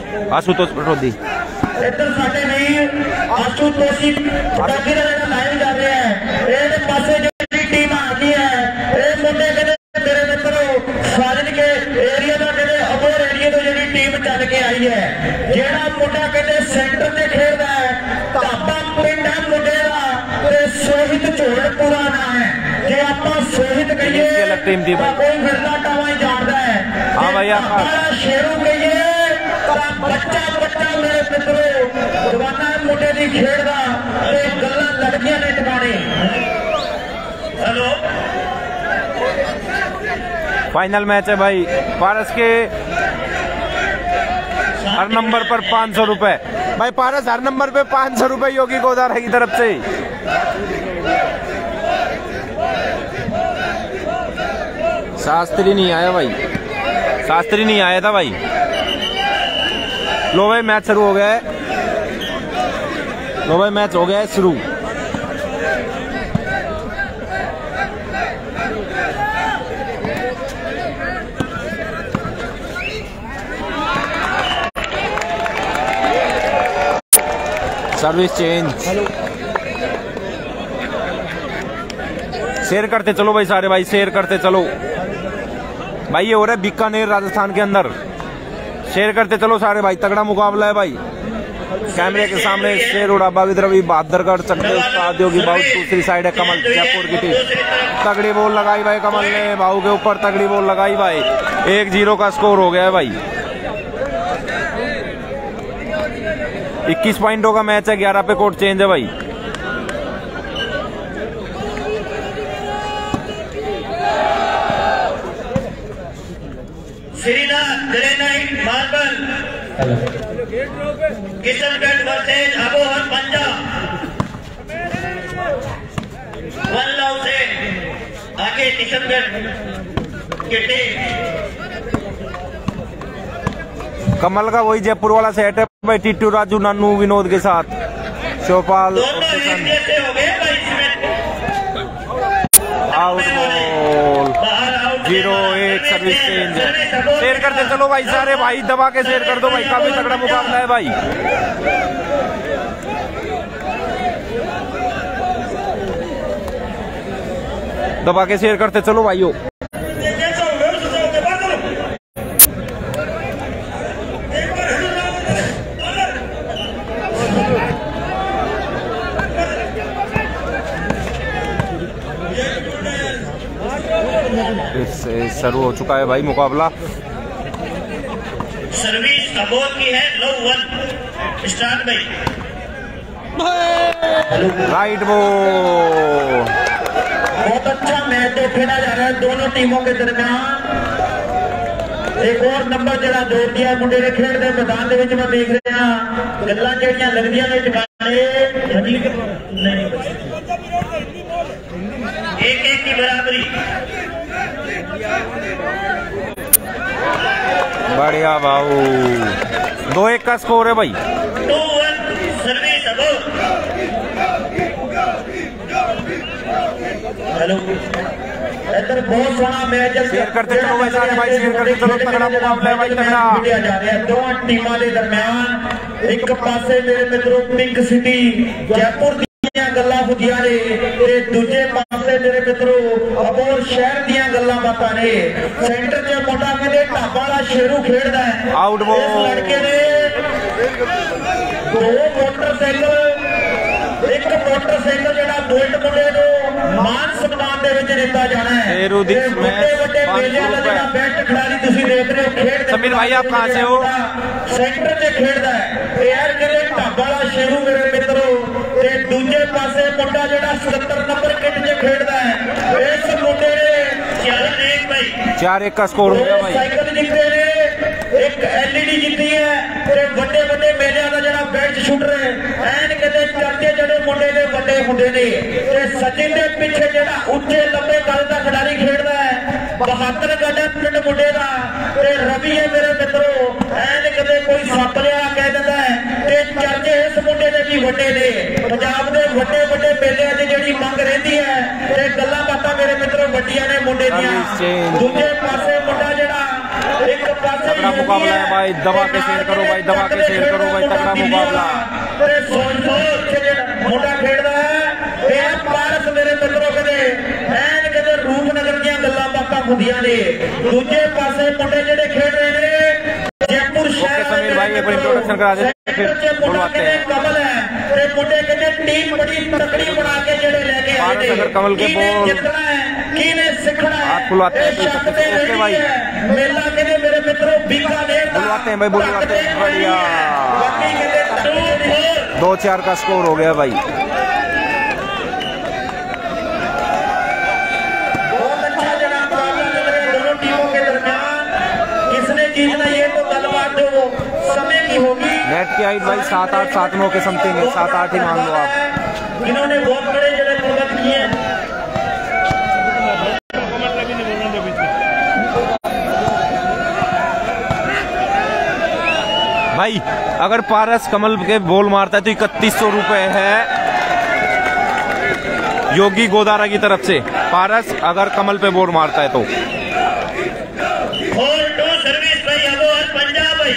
आशुतोष पटौदी इधर साडे नहीं आशुतोषी पटौदी दा जेड़ा लाइव चल रहा है इहदे पासे जिहड़ी टीम आ गई है ये मुंडे कहते मेरे मित्रों फाजिल के एरिया दा कहते अबोर एरिया तो जिहड़ी टीम चल के आई है जेड़ा मुंडा कहते सेंटर ते खेलदा है ढाबा पिंड है मुंडे दा ते सोहित झोड़पुरा ना है जे आपां सोहित कहिए टीम दी भाई कोई फिरदा टावा ही जानदा है हां भाई आप शेरू कहिए बच्चा बच्चा मेरे मित्रों जवाना मुंडे दी खेड़दा ते गल्लां लड़कियां ने टकाने। हेलो फाइनल मैच है भाई पारस के हर नंबर पर 500 रुपए भाई पारस हर नंबर पे 500 रुपए योगी गोदारा की तरफ से। शास्त्री नहीं आया भाई शास्त्री नहीं आया था भाई। लो भाई मैच शुरू हो गया है लो भाई मैच हो गया है शुरू। सर्विस चेंज शेयर करते चलो भाई सारे भाई शेयर करते चलो भाई। ये हो रहा है बीकानेर राजस्थान के अंदर शेयर करते चलो सारे भाई। तगड़ा मुकाबला है भाई कैमरे के सामने शेर उड़ाबा की तरफ बहादुरगढ़ चक्के उस्ताद योगी बाहू दूसरी साइड है कमल जयपुर की टीम। तगड़ी बॉल लगाई भाई कमल ने बाहू के ऊपर तगड़ी बॉल लगाई भाई 1-0 का स्कोर हो गया है भाई। 21 पॉइंटों का मैच है 11 पे कोर्ट चेंज है भाई। Shrinath granite marble Kishangarh versus Abohar Punjab 1 love से आगे किशनगढ़ की टीम। कमल का वही जयपुर वाला सेट है भाई टिट्टू राजू नानू विनोद के साथ Shivpal out ball 0-1 service change है। शेयर करते चलो भाई सारे भाई दबा के शेयर कर दो भाई काफी तगड़ा मुकाबला है भाई। दबा के शेयर करते चलो भाइयों। शुरू हो चुका है भाई मुकाबला। सर्विस अबोर की है लो 1 स्टार्ट भाई। राइट बॉल बहुत अच्छा मैच खेला जा रहा है दोनों टीमों के दरमियान। एक और नंबर जरा जोड़ दिया मुंडे ने खेल दे मैदान में मैं देख रहा गल्लां ਜਿਹੜੀਆਂ लगदियां ने टकाने एक की बराबरी। बढ़िया भाऊ 2-1 का स्कोर है भाई। 2-1 सर्विस अबोर। हेलो इधर बहुत सोना मैच शेयर करते चलो भाई सारे भाई शेयर करते चलो तगड़ा मुकाबला है भाई तगड़ा। दोनों टीमां के दरमियान एक पासे मेरे मित्रों पिंक सिटी जयपुर गल्लां होंदियां ने ते दूजे पासे मेरे मित्रों अबोर शहर दियां गल्लां बातां ने। सेंटर च मुंडा कहंदे ढाबा वाला शेरू खेलदा है आउट बॉल। इस लड़के ने 2 मोटरसाइकिल एक मोटरसाइकिल जेड़ा बुलेट मुंडे नूं मान सम्मान दे विच दित्ता जाना है। बड़े बड़े मेले दा जेड़ा बेस्ट खिलाड़ी तुसीं देख रहे हो खेल समीर भाई आप कहां से हो? सेंटर च खेलदा है यार कहंदे ढाबा वाला शेरू मेरे मित्रों ते दूजे पासे मुंडा जेड़ा 77 नंबर किट च खेलदा है इस मुंडे ने 4-1 का स्कोर हो गया भाई। साइकिल जीते ने एक एलईडी जीती है ते बड़े बड़े मेले दा जेड़ा बेंच शूटर है एन कहते चर्चे जेड़े मुंडे ने बड़े मुंडे ने ते सचिन दे पीछे जेड़ा ऊंचे लंबे कद दा खिडारी खेलदा है बहादुर गढ़ पिंड मुंडे दा ते रवि है मेरे मित्रों एन कहते कोई सप लिया कह दिंदा है ते चर्चे इस मुंडे दे भी वड्डे ने। पंजाब दे वड्डे वड्डे मेलिਆਂ ਦੀ ਜਿਹੜੀ ਮੰਗ ਰਹਿੰਦੀ ਹੈ ਤੇ ਗੱਲਾਂ ਬਾਤਾਂ ਮੇਰੇ ਮਿੱਤਰੋ ਵੱਡੀਆਂ ਨੇ ਮੁੰਡੇ ਦੀਆਂ। ਦੂਜੇ ਪਾਸੇ ਮੁੰਡਾ ਜਿਹੜਾ एक तगड़ा मुकाबला है भाई, दबा के शेयर करो भाई, दबा के शेयर करो भाई, तगड़ा मुकाबला। मुंडा खेलता है पारस मेरे मित्रों कदे ऐन कदे रूपनगर दी गल्लां बातां हुंदियां ने। दूजे पासे मुंडे जेडे खेल रहे ने जयपुर शहर समीर भाई एक बार इंट्रोडक्शन करा दे फिर बुलवाते हैं। कमल है ते मुंडे कहते टीम बड़ी तकड़ी बना के जेडे लेके आए पारस अगर कमल के बॉल जितना है किने सीखना है हाथ खुलवाते हैं। ओके भाई मेला कहते मेरे मित्रों बीकानेर बुलवाते हैं भाई, बुलवाते हैं। बढ़िया 2-4 का स्कोर हो गया भाई। बहुत अच्छा जरा दोनों टीमों के दरमियान किसने जीतना ये तो गलबात जो समय की होगी। नेट की हाइट भाई 7-8 7-9 के समथिंग है, 7-8 ही मान लो आप। इन्होंने बहुत बड़े जड़े प्रगत किए। भाई अगर पारस कमल के बॉल मारता है तो 3100 रुपए है योगी गोदारा की तरफ से। पारस अगर कमल पे बॉल मारता है तो सर्विस भाई अबोहर पंजाब भाई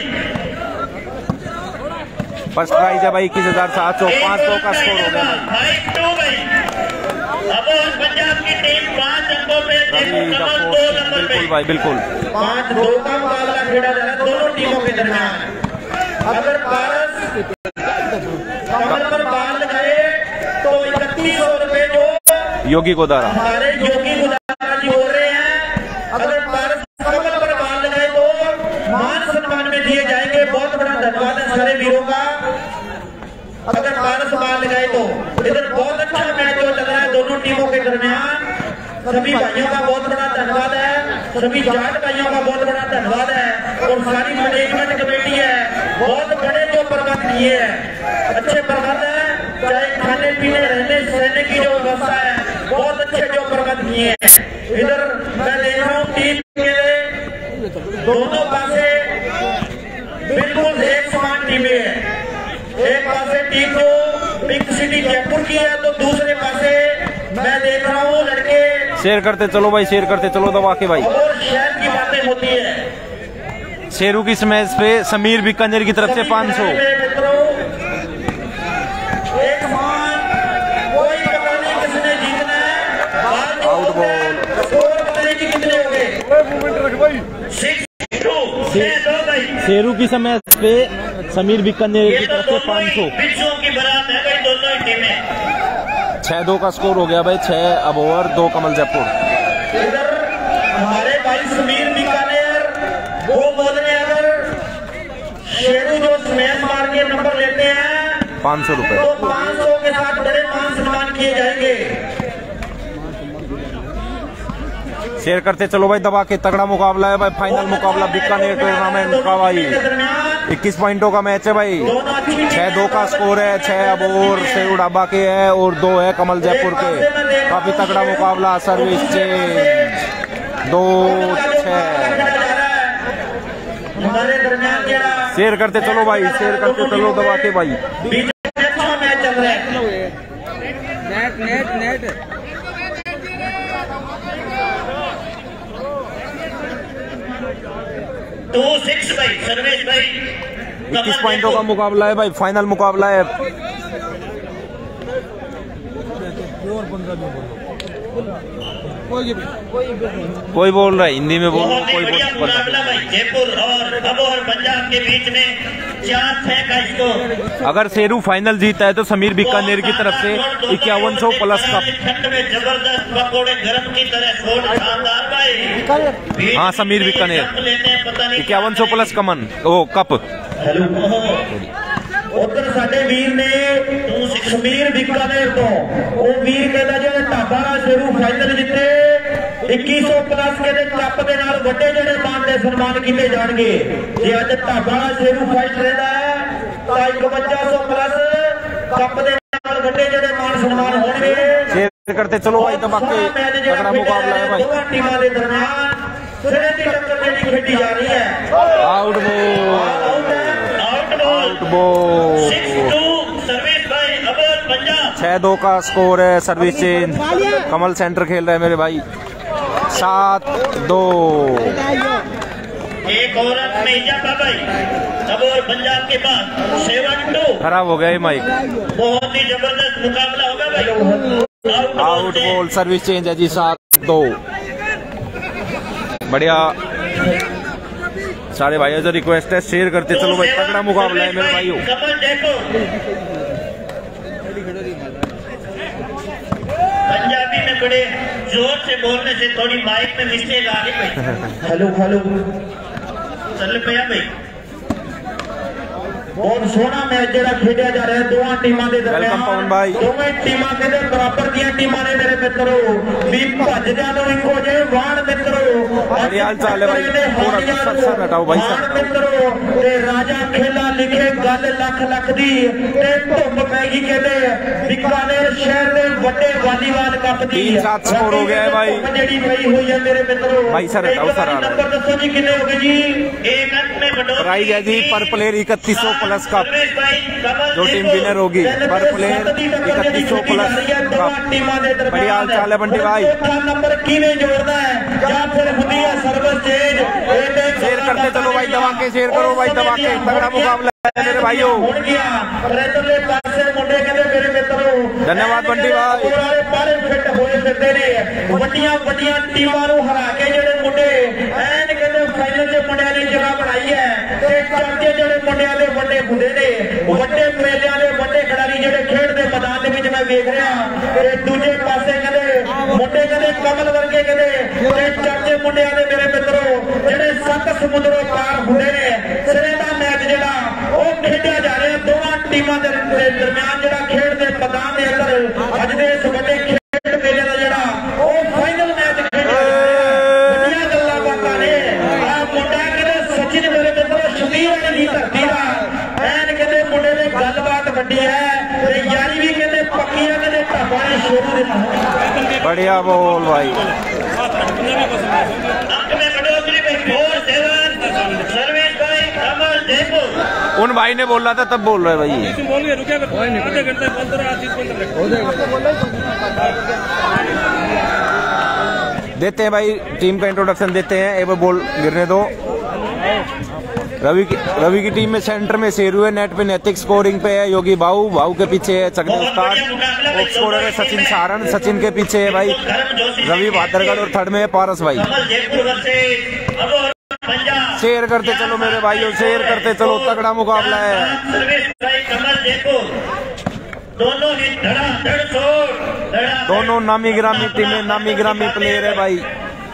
फर्स्ट प्राइज है भाई 21,700। 500 का स्कोर हो गया भाई। अबोहर पंजाब की टीम 5 अंकों पे, बिल्कुल भाई बिल्कुल 5-2 का मुकाबला खेला जा रहा है दोनों टीमों के दरमियान। अगर पारस कमल पर बाल लगाए तो 3100 रुपए जो योगी गोदारा हमारे योगी गोदारा जी बोल रहे हैं। अगर पारस कमल पर बाल लगाए तो मान सम्मान में दिए जाएंगे। बहुत बड़ा धन्यवाद है सारे वीरों का। अगर पारस बाल लगाए तो इधर बहुत अच्छा मैच जो चल रहा है दोनों टीमों के दरमियान। सभी भाइयों का बहुत बड़ा धन्यवाद है, सभी जाट भाइयों का बहुत बड़ा धन्यवाद है और सारी मैनेजमेंट कमेटी है। बहुत बड़े जो प्रबंध किए हैं, अच्छे प्रबंध है, चाहे खाने पीने रहने सहने की जो व्यवस्था है बहुत अच्छे जो प्रबंध किए हैं। इधर मैं देख रहा हूँ टीम के दोनों पासे बिल्कुल एक समान टीमें है। एक पासे टीम जो पिंक सिटी जयपुर की है तो दूसरे पासे मैं देख रहा हूँ लड़के शेयर करते चलो भाई, शेयर करते चलो दबा के भाई। और शहर की बातें होती है। शेरू की स्मैश पे समीर बीकानेर की तरफ से 500। एक मान कोई पता नहीं किसने जीतना है। आउट बॉल स्कोर पता नहीं कि कितने हो गए। 6-2 भाई। शेरू की स्मैश पे समीर बीकानेर की तरफ से 500। पिछों की बारात है भाई दोनों ही टीमें। 6-2 का स्कोर हो गया भाई। 6 अबोहर 2 कमल जयपुर। इधर हमारे भाई समीर बीकानेर वो बोल रहे हैं अगर शेरू जो स्मैश मार के नंबर लेते हैं 500 रुपए तो 500 के साथ बड़े मान सम्मान किए जाएंगे। शेयर करते चलो भाई दबा के। तगड़ा मुकाबला है भाई, फाइनल मुकाबला बीकानेर टूर्नामेंट का भाई। 21 पॉइंटों का मैच है भाई। 6-2 का स्कोर है। 6 अबोहर शेरू डाबा के है और 2 है कमल जयपुर के। काफी तगड़ा मुकाबला। Service change 2-6। हमारे दरमियान शेयर करते चलो भाई, शेयर करते चलो दबा के भाई। अच्छा मैच चल रहा है। नेट 2-6 भाई सर्वेश भाई। 21 पॉइंटों का मुकाबला है भाई, फाइनल मुकाबला है। कोई बोल रहा है हिंदी में बोल, कोई बोल मुकाबला भाई जयपुर और अबोहर पंजाब के बीच में 4-6 का स्कोर। अगर शेरू फाइनल जीता है तो समीर बीकानेर की तरफ से 5100 प्लस कप। ठंड में जबरदस्त पकौड़े गरम की तरह शोर शानदार भाई। हाँ समीर बीकानेर 5100 प्लस कमन ओ कप। उधर साडे वीर ने समीर बीकानेर तो वो वीर कहता जो ढाबा शेरू फाइनल जिते 2100 प्लस के कप के नाल वड्डे जेडे मान दे सम्मान किए जाएंगे। जे अज ढाबा शेरू फाइट रहता है तो 5100 प्लस कप के नाल वड्डे जेडे मान सम्मान होंगे। शेयर करते चलो भाई दबाके। तगड़ा मुकाबला है भाई। दोनों टीमों के दरमियान सिरे की टक्कर जेडी खेडी जा रही है। Out ball, out ball. 6-2 का स्कोर है। सर्विस चेंज कमल सेंटर खेल रहे हैं मेरे भाई। 7-2। एक एक औरत में इजाफा भाई। अब और पंजाब के पास 7-2 खराब हो गया ये माइक। बहुत ही जबरदस्त मुकाबला होगा भाई। आउट बॉल सर्विस चेंज है जी 7-2। बढ़िया सारे भाइयों से रिक्वेस्ट है शेयर करते चलो भाई, तगड़ा मुकाबला है मेरे भाइयों। कमल देखो पंजाबी में बड़े जोर से बोलने से थोड़ी माइक में मिस्टेक आ गई भाई। हेलो हेलो चल पिया भाई। बहुत सोहना मैच जो खेडिया जा रहा है दोनों टीमों के दरमियान। दोवें टीमां के बराबर दी टीमां ने मेरे मित्रों भी भजदियां नूं इक्को जे वाण मित्रों। हाल चाल है भाई, थोड़ा सा हटाओ भाई वाण मित्रों ते राजा खेला लिखे गल लख लख दी ते धुप पैगी कहते बीकानेर शहर दे वड्डे वालीबाल कप दी 3-7 स्कोर हो गया है भाई। जेडी पई हुई है मेरे मित्रों। भाई सर हटाओ सर, नंबर दसो जी कितने हो गए जी? एक अंक में बढ़ोतरी प्राइज है जी पर प्लेयर 3100 प्लस कप। जो टीम विनर होगी पर प्लेयर 3100 प्लस कप। बढ़िया हाल चाल है बंटी भाई। नंबर किने जोड़ना है या फिर हुंदी है सर्विस चेंज। शेयर करते चलो भाई, दबा के शेयर करो भाई, दबा के तगड़ा मुकाबला है मेरे भाइयों। धन्यवाद बंटी भाई। बारे फिट होए फिरदे ने वड्डियां वड्डियां टीमां नूं हरा के जेडे मुंडे ऐन कहंदे फाइनल दे मुंडियां ने जगह बनाई है ते चर्चे जेडे मुंडियां दे वड्डे हुंदे ने वड्डे मेलियां दे वड्डे खिडारी जेडे खेड दे मैदान दे विच मैं वेख रहा ते दूजे पासे कहंदे मुंडे कहंदे कमल वर्गे कहंदे ते चर्चे मुंडियां दे मेरे मित्रों जेडे 7 समुद्रों पार हुंदे ने। सिरे दा मैच जेड़ा ओ खेडिया जा रहा है दोवां टीमां दे दरमियान जेड़ा खेड दे मैदान दे अंदर अज दे इस वड्डे खेड मेले दा जेड़ा ओ फाइनल मैच खेडिया जा रहा है। बड़ियां गल्लां बातां ने आ मुंडा कहंदे सचिन मेरे मित्रों शबीर दी धरती दा ऐन कहंदे मुंडे ने गलबात वड्डी है ते यारी भी कहंदे पक्की है कहंदे ढाबा ने शुरू दे। बढ़िया बोल भाई। उन भाई ने बोला था तब बोल रहे भाई। देते हैं भाई टीम का इंट्रोडक्शन देते हैं, एक बार बॉल गिरने दो। रवि की टीम में सेंटर में शेरू है, नेट पे नैतिक स्कोरिंग पे है योगी भाऊ के पीछे है चकनी उस्ताद, टॉप स्कोरर है सचिन सारण, सचिन के पीछे है भाई रवि भादरगढ़ और थर्ड में है पारस भाई। शेयर करते चलो मेरे भाइयों, शेयर करते चलो, तगड़ा मुकाबला है। दोनों नामी गिरामी टीमें, नामी गिरामी प्लेयर है भाई।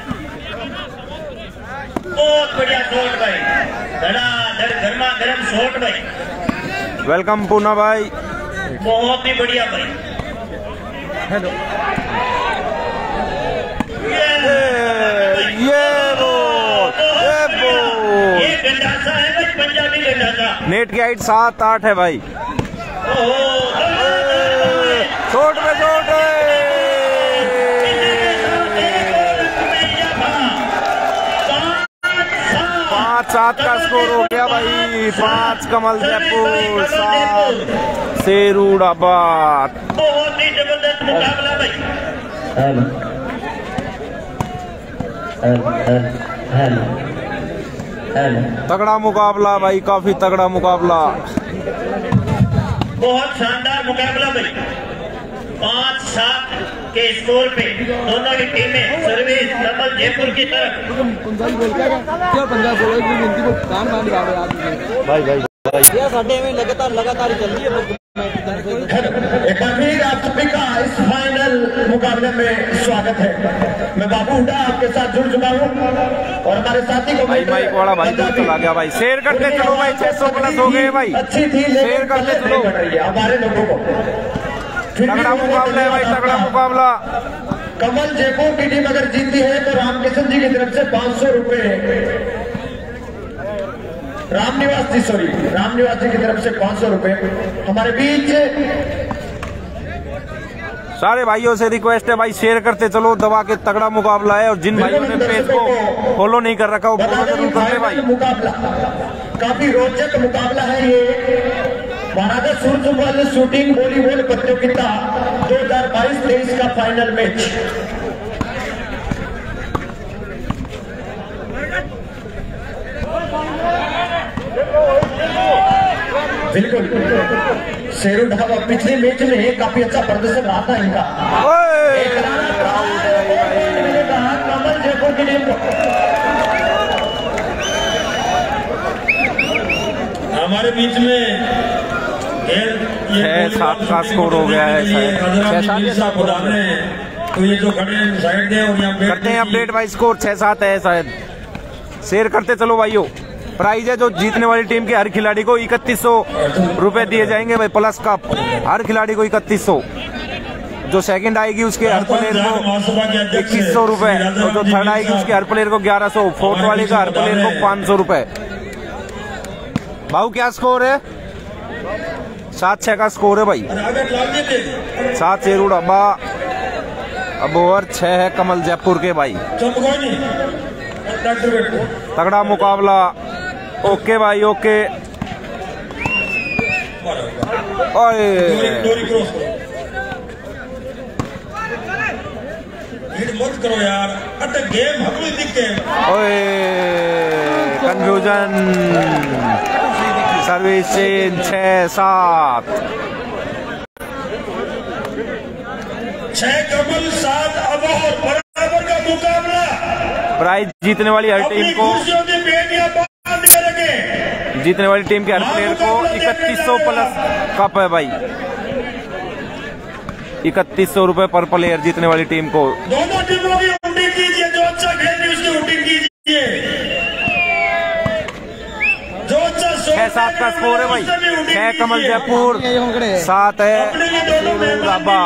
बहुत बढ़िया शॉट भाई, धड़ाधड़ गर्मा गर्म शॉट भाई। वेलकम पूना भाई, बहुत ही बढ़िया भाई। हेलो ये गंडासा है भाई, पंजाबी गंडासा। नेट की हाइट 7-8 है भाई। शॉट पे शॉट है, 5-7 का स्कोर हो गया भाई। 5 कमल जयपुर, 7 शेरू डाबा। बहुत ही जबरदस्त मुकाबला भाई। तगड़ा मुकाबला भाई, काफी तगड़ा मुकाबला, बहुत शानदार मुकाबला भाई। 5-7 के स्कोर पे दोनों ही टीमें सर्विस कमल जयपुर की तरफ। भाई लगातार चल रही है। एक बार फिर आप सभी का इस फाइनल मुकाबले में स्वागत है। मैं बाबू हुड्डा आपके साथ जुड़ चुका हूँ और हमारे साथी को भाई माइक वाला भाई दूर चला गया भाई। शेयर करते चलो भाई, 600 प्लस हो गए भाई। अच्छी थी, शेयर करते चलो हमारे लोगों को। तगड़ा मुकाबला है भाई, तगड़ा मुकाबला। कमल जयपुर की टीम अगर जीती है तो रामकिशन जी की तरफ से 500 रुपए, रामनिवास जी की तरफ से 500 रुपए हमारे बीच। सारे भाइयों से रिक्वेस्ट है भाई, शेयर करते चलो, दबा के तगड़ा मुकाबला है। और जिन भाइयों ने पेज को फॉलो नहीं कर रखा वो फॉलो जरूर करते भाई। मुकाबला काफी रोचक मुकाबला है ये। महाराजा सूरजमल शूटिंग वॉलीबॉल प्रतियोगिता 2022-23 का फाइनल मैच। बिल्कुल शेरू ढाबा पिछले मैच में काफी अच्छा प्रदर्शन रहा था इनका। मैंने कहा कमल जयपुर की टीम को हमारे बीच में 6-7 का स्कोर हो गया है। 6-7 तो ये जो खड़े हैं साइड दे और यहाँ करते हैं अपडेट भाई। स्कोर 6-7 है शायद। शेयर करते चलो भाइयों। प्राइज है जो जीतने वाली टीम के हर खिलाड़ी को 3100 रुपए दिए जाएंगे भाई, प्लस कप हर खिलाड़ी को 3100। जो सेकंड आएगी उसके हर प्लेयर को 2100 रुपए, और जो थर्ड आएगी उसके हर प्लेयर को 1100, फोर्थ वाले का हर प्लेयर को 500 रुपए। भाऊ क्या स्कोर है? 7-6 का स्कोर है भाई। 7 शेरू डब्बा। अब ओवर 6 है कमल जयपुर के भाई। तगड़ा मुकाबला। ओके भाई ओके। ओए मत करो यार, गेम ओए कंफ्यूजन। सर्विस 6-7। 6 कमल 7 अबोहर, बराबर का मुकाबला। प्राइज जीतने वाली हर टीम को, जीतने वाली टीम के हर प्लेयर को 3100 प्लस कप है भाई। 3100 रुपए पर प्लेयर जीतने वाली टीम को। दोनों टीमों की वोटिंग कीजिए, जो अच्छा खेले उसकी वोटिंग कीजिए। जो अच्छा 6-7 का स्कोर है भाई। 6 कमल जयपुर, 7 है राबा।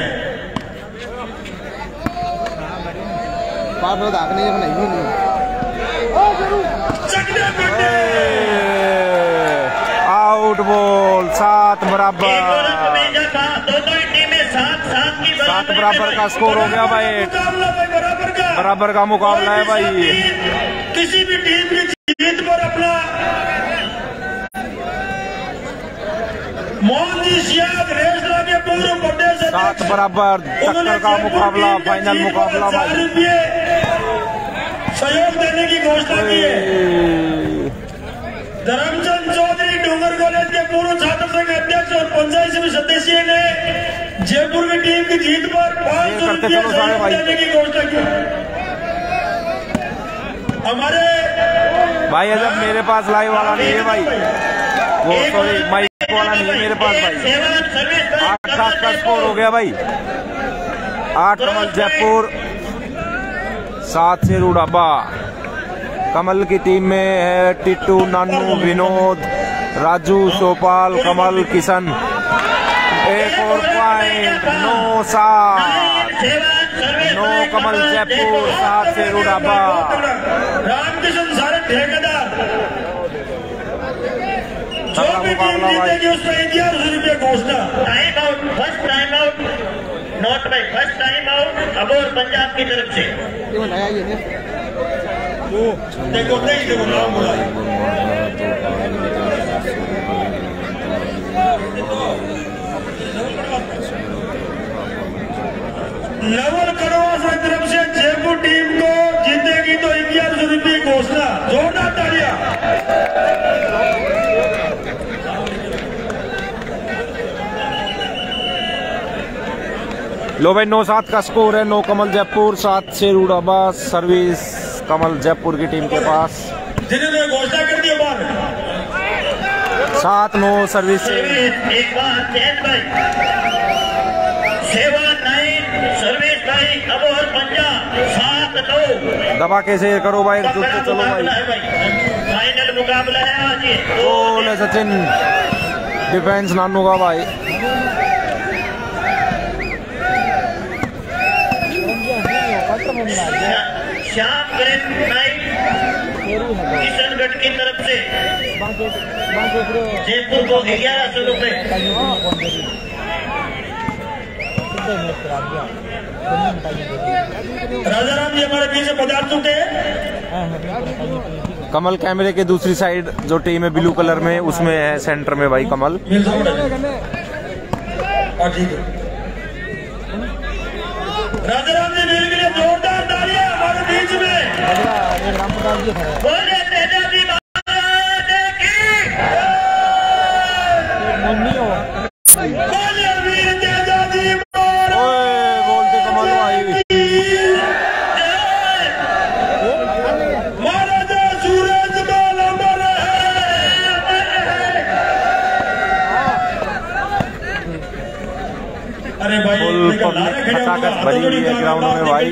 आउट बॉल 7 बराबर। दोनों टीमें 7 बराबर का स्कोर हो गया भाई। बराबर का मुकाबला है भाई। किसी भी टीम की जीत पर अपना मोहन जी सियाग रेसला के पूर्व बर्थडे से 7 बराबर टक्कर का मुकाबला, फाइनल मुकाबला भाई। सहयोग देने की घोषणा की है। धर्मचंद चौधरी डूंगर कॉलेज के पूर्व छात्र संघ अध्यक्ष और पंचायत समिति सदस्य ने जयपुर की टीम की जीत पर 500 रुपये सहयोग देने की घोषणा की। हमारे भाई अजब मेरे पास लाइव वाला नहीं है भाई, वो सॉरी माइक वाला नहीं है मेरे पास भाई। 8-7 का स्कोर हो गया भाई। 8 कमल जयपुर, 7 शेरू डब्बा। कमल की टीम में है टिट्टू, नानू, विनोद, राजू, सोपाल, कमल, किशन। एक और पॉइंट 9-7। 9 कमल जयपुर, 7 शेरू डब्बा। रामकिशन सारे ठेकेदार जो तगड़ा भी टीम मुकाबला भाई। जीतेगी उसमें 1100 रुपये घोषणा। Time out, first time out, not by first time out Abohar Punjab की तरफ से। देखो नहीं देखो नाम बोला। नवल कड़वा की तरफ से जयपुर टीम को जीतेगी तो 1100 रुपये घोषणा। जोरदार तालियां। लो भाई 9-7 का स्कोर है। 9 कमल जयपुर, 7 शेरू डब्बा। सर्विस कमल जयपुर की टीम के पास। जिन्होंने घोषणा कर दी बार 7-9 सर्विस। एक बार चेंज भाई 7-9 सर्विस भाई अबोहर पंजाब 7-9। दबा के शेयर करो भाई, जुटते चलो भाई। फाइनल मुकाबला है आज ये। गोल है सचिन, डिफेंस नानू का भाई। श्याम ग्रेट नाइट किशनगढ़ की तरफ से जयपुर को 1100 रुपए। राजाराम जी हमारे पीछे पधार चुके हैं। कमल कैमरे के दूसरी साइड जो टीम है ब्लू कलर में, उसमें है सेंटर में भाई कमल। राजाराम जी मेरे के लिए जोरदार तालियां हमारे बीच में। बोले तेजाबी महाराज की। खचाखच भरी हुई है ग्राउंड में भाई।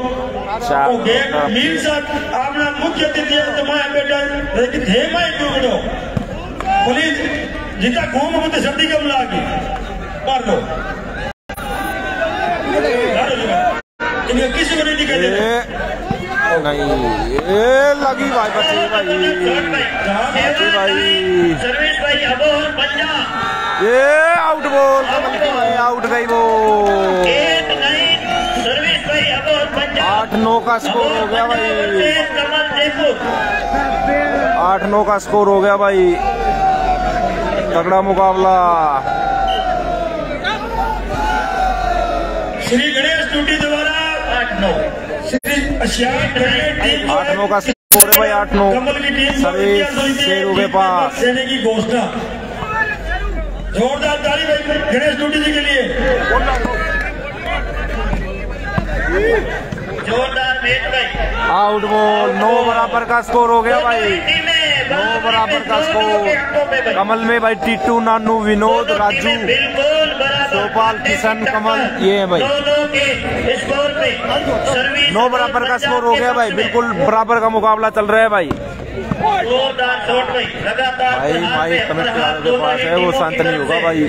आपने मुख्य अतिथि बेटा लेकिन थे मैं क्यों पुलिस जितना घूम मुझे सर्दी कम लागी मार लो किसी को नहीं दिखाई नहीं ये लगी भाई बची भाई सर्विस भाई अब और पंजा ये आउट बॉल आउट गई वो। सर्विस भाई अब और पंजा 8-9 का स्कोर हो गया भाई। कमल जयपुर 8-9 का स्कोर हो गया भाई। तगड़ा मुकाबला। श्री गणेश टूटी द्वारा 8-9 का स्कोर है भाई। 8-9 सर्विस शेरू के पास देने की घोषणा। जोरदार ताली भाई गणेश टूटी जी के लिए। जोरदार मैच भाई। आउट बॉल 9 बराबर का स्कोर हो गया भाई। 9 बराबर का स्कोर। कमल में भाई टीटू नानू विनोद राजू गोपाल किशन कमल ये है भाई। 9 बराबर का स्कोर हो गया भाई। बिल्कुल बराबर का मुकाबला चल रहा है भाई। भाई कमेंट के पास है वो शांत नहीं होगा भाई।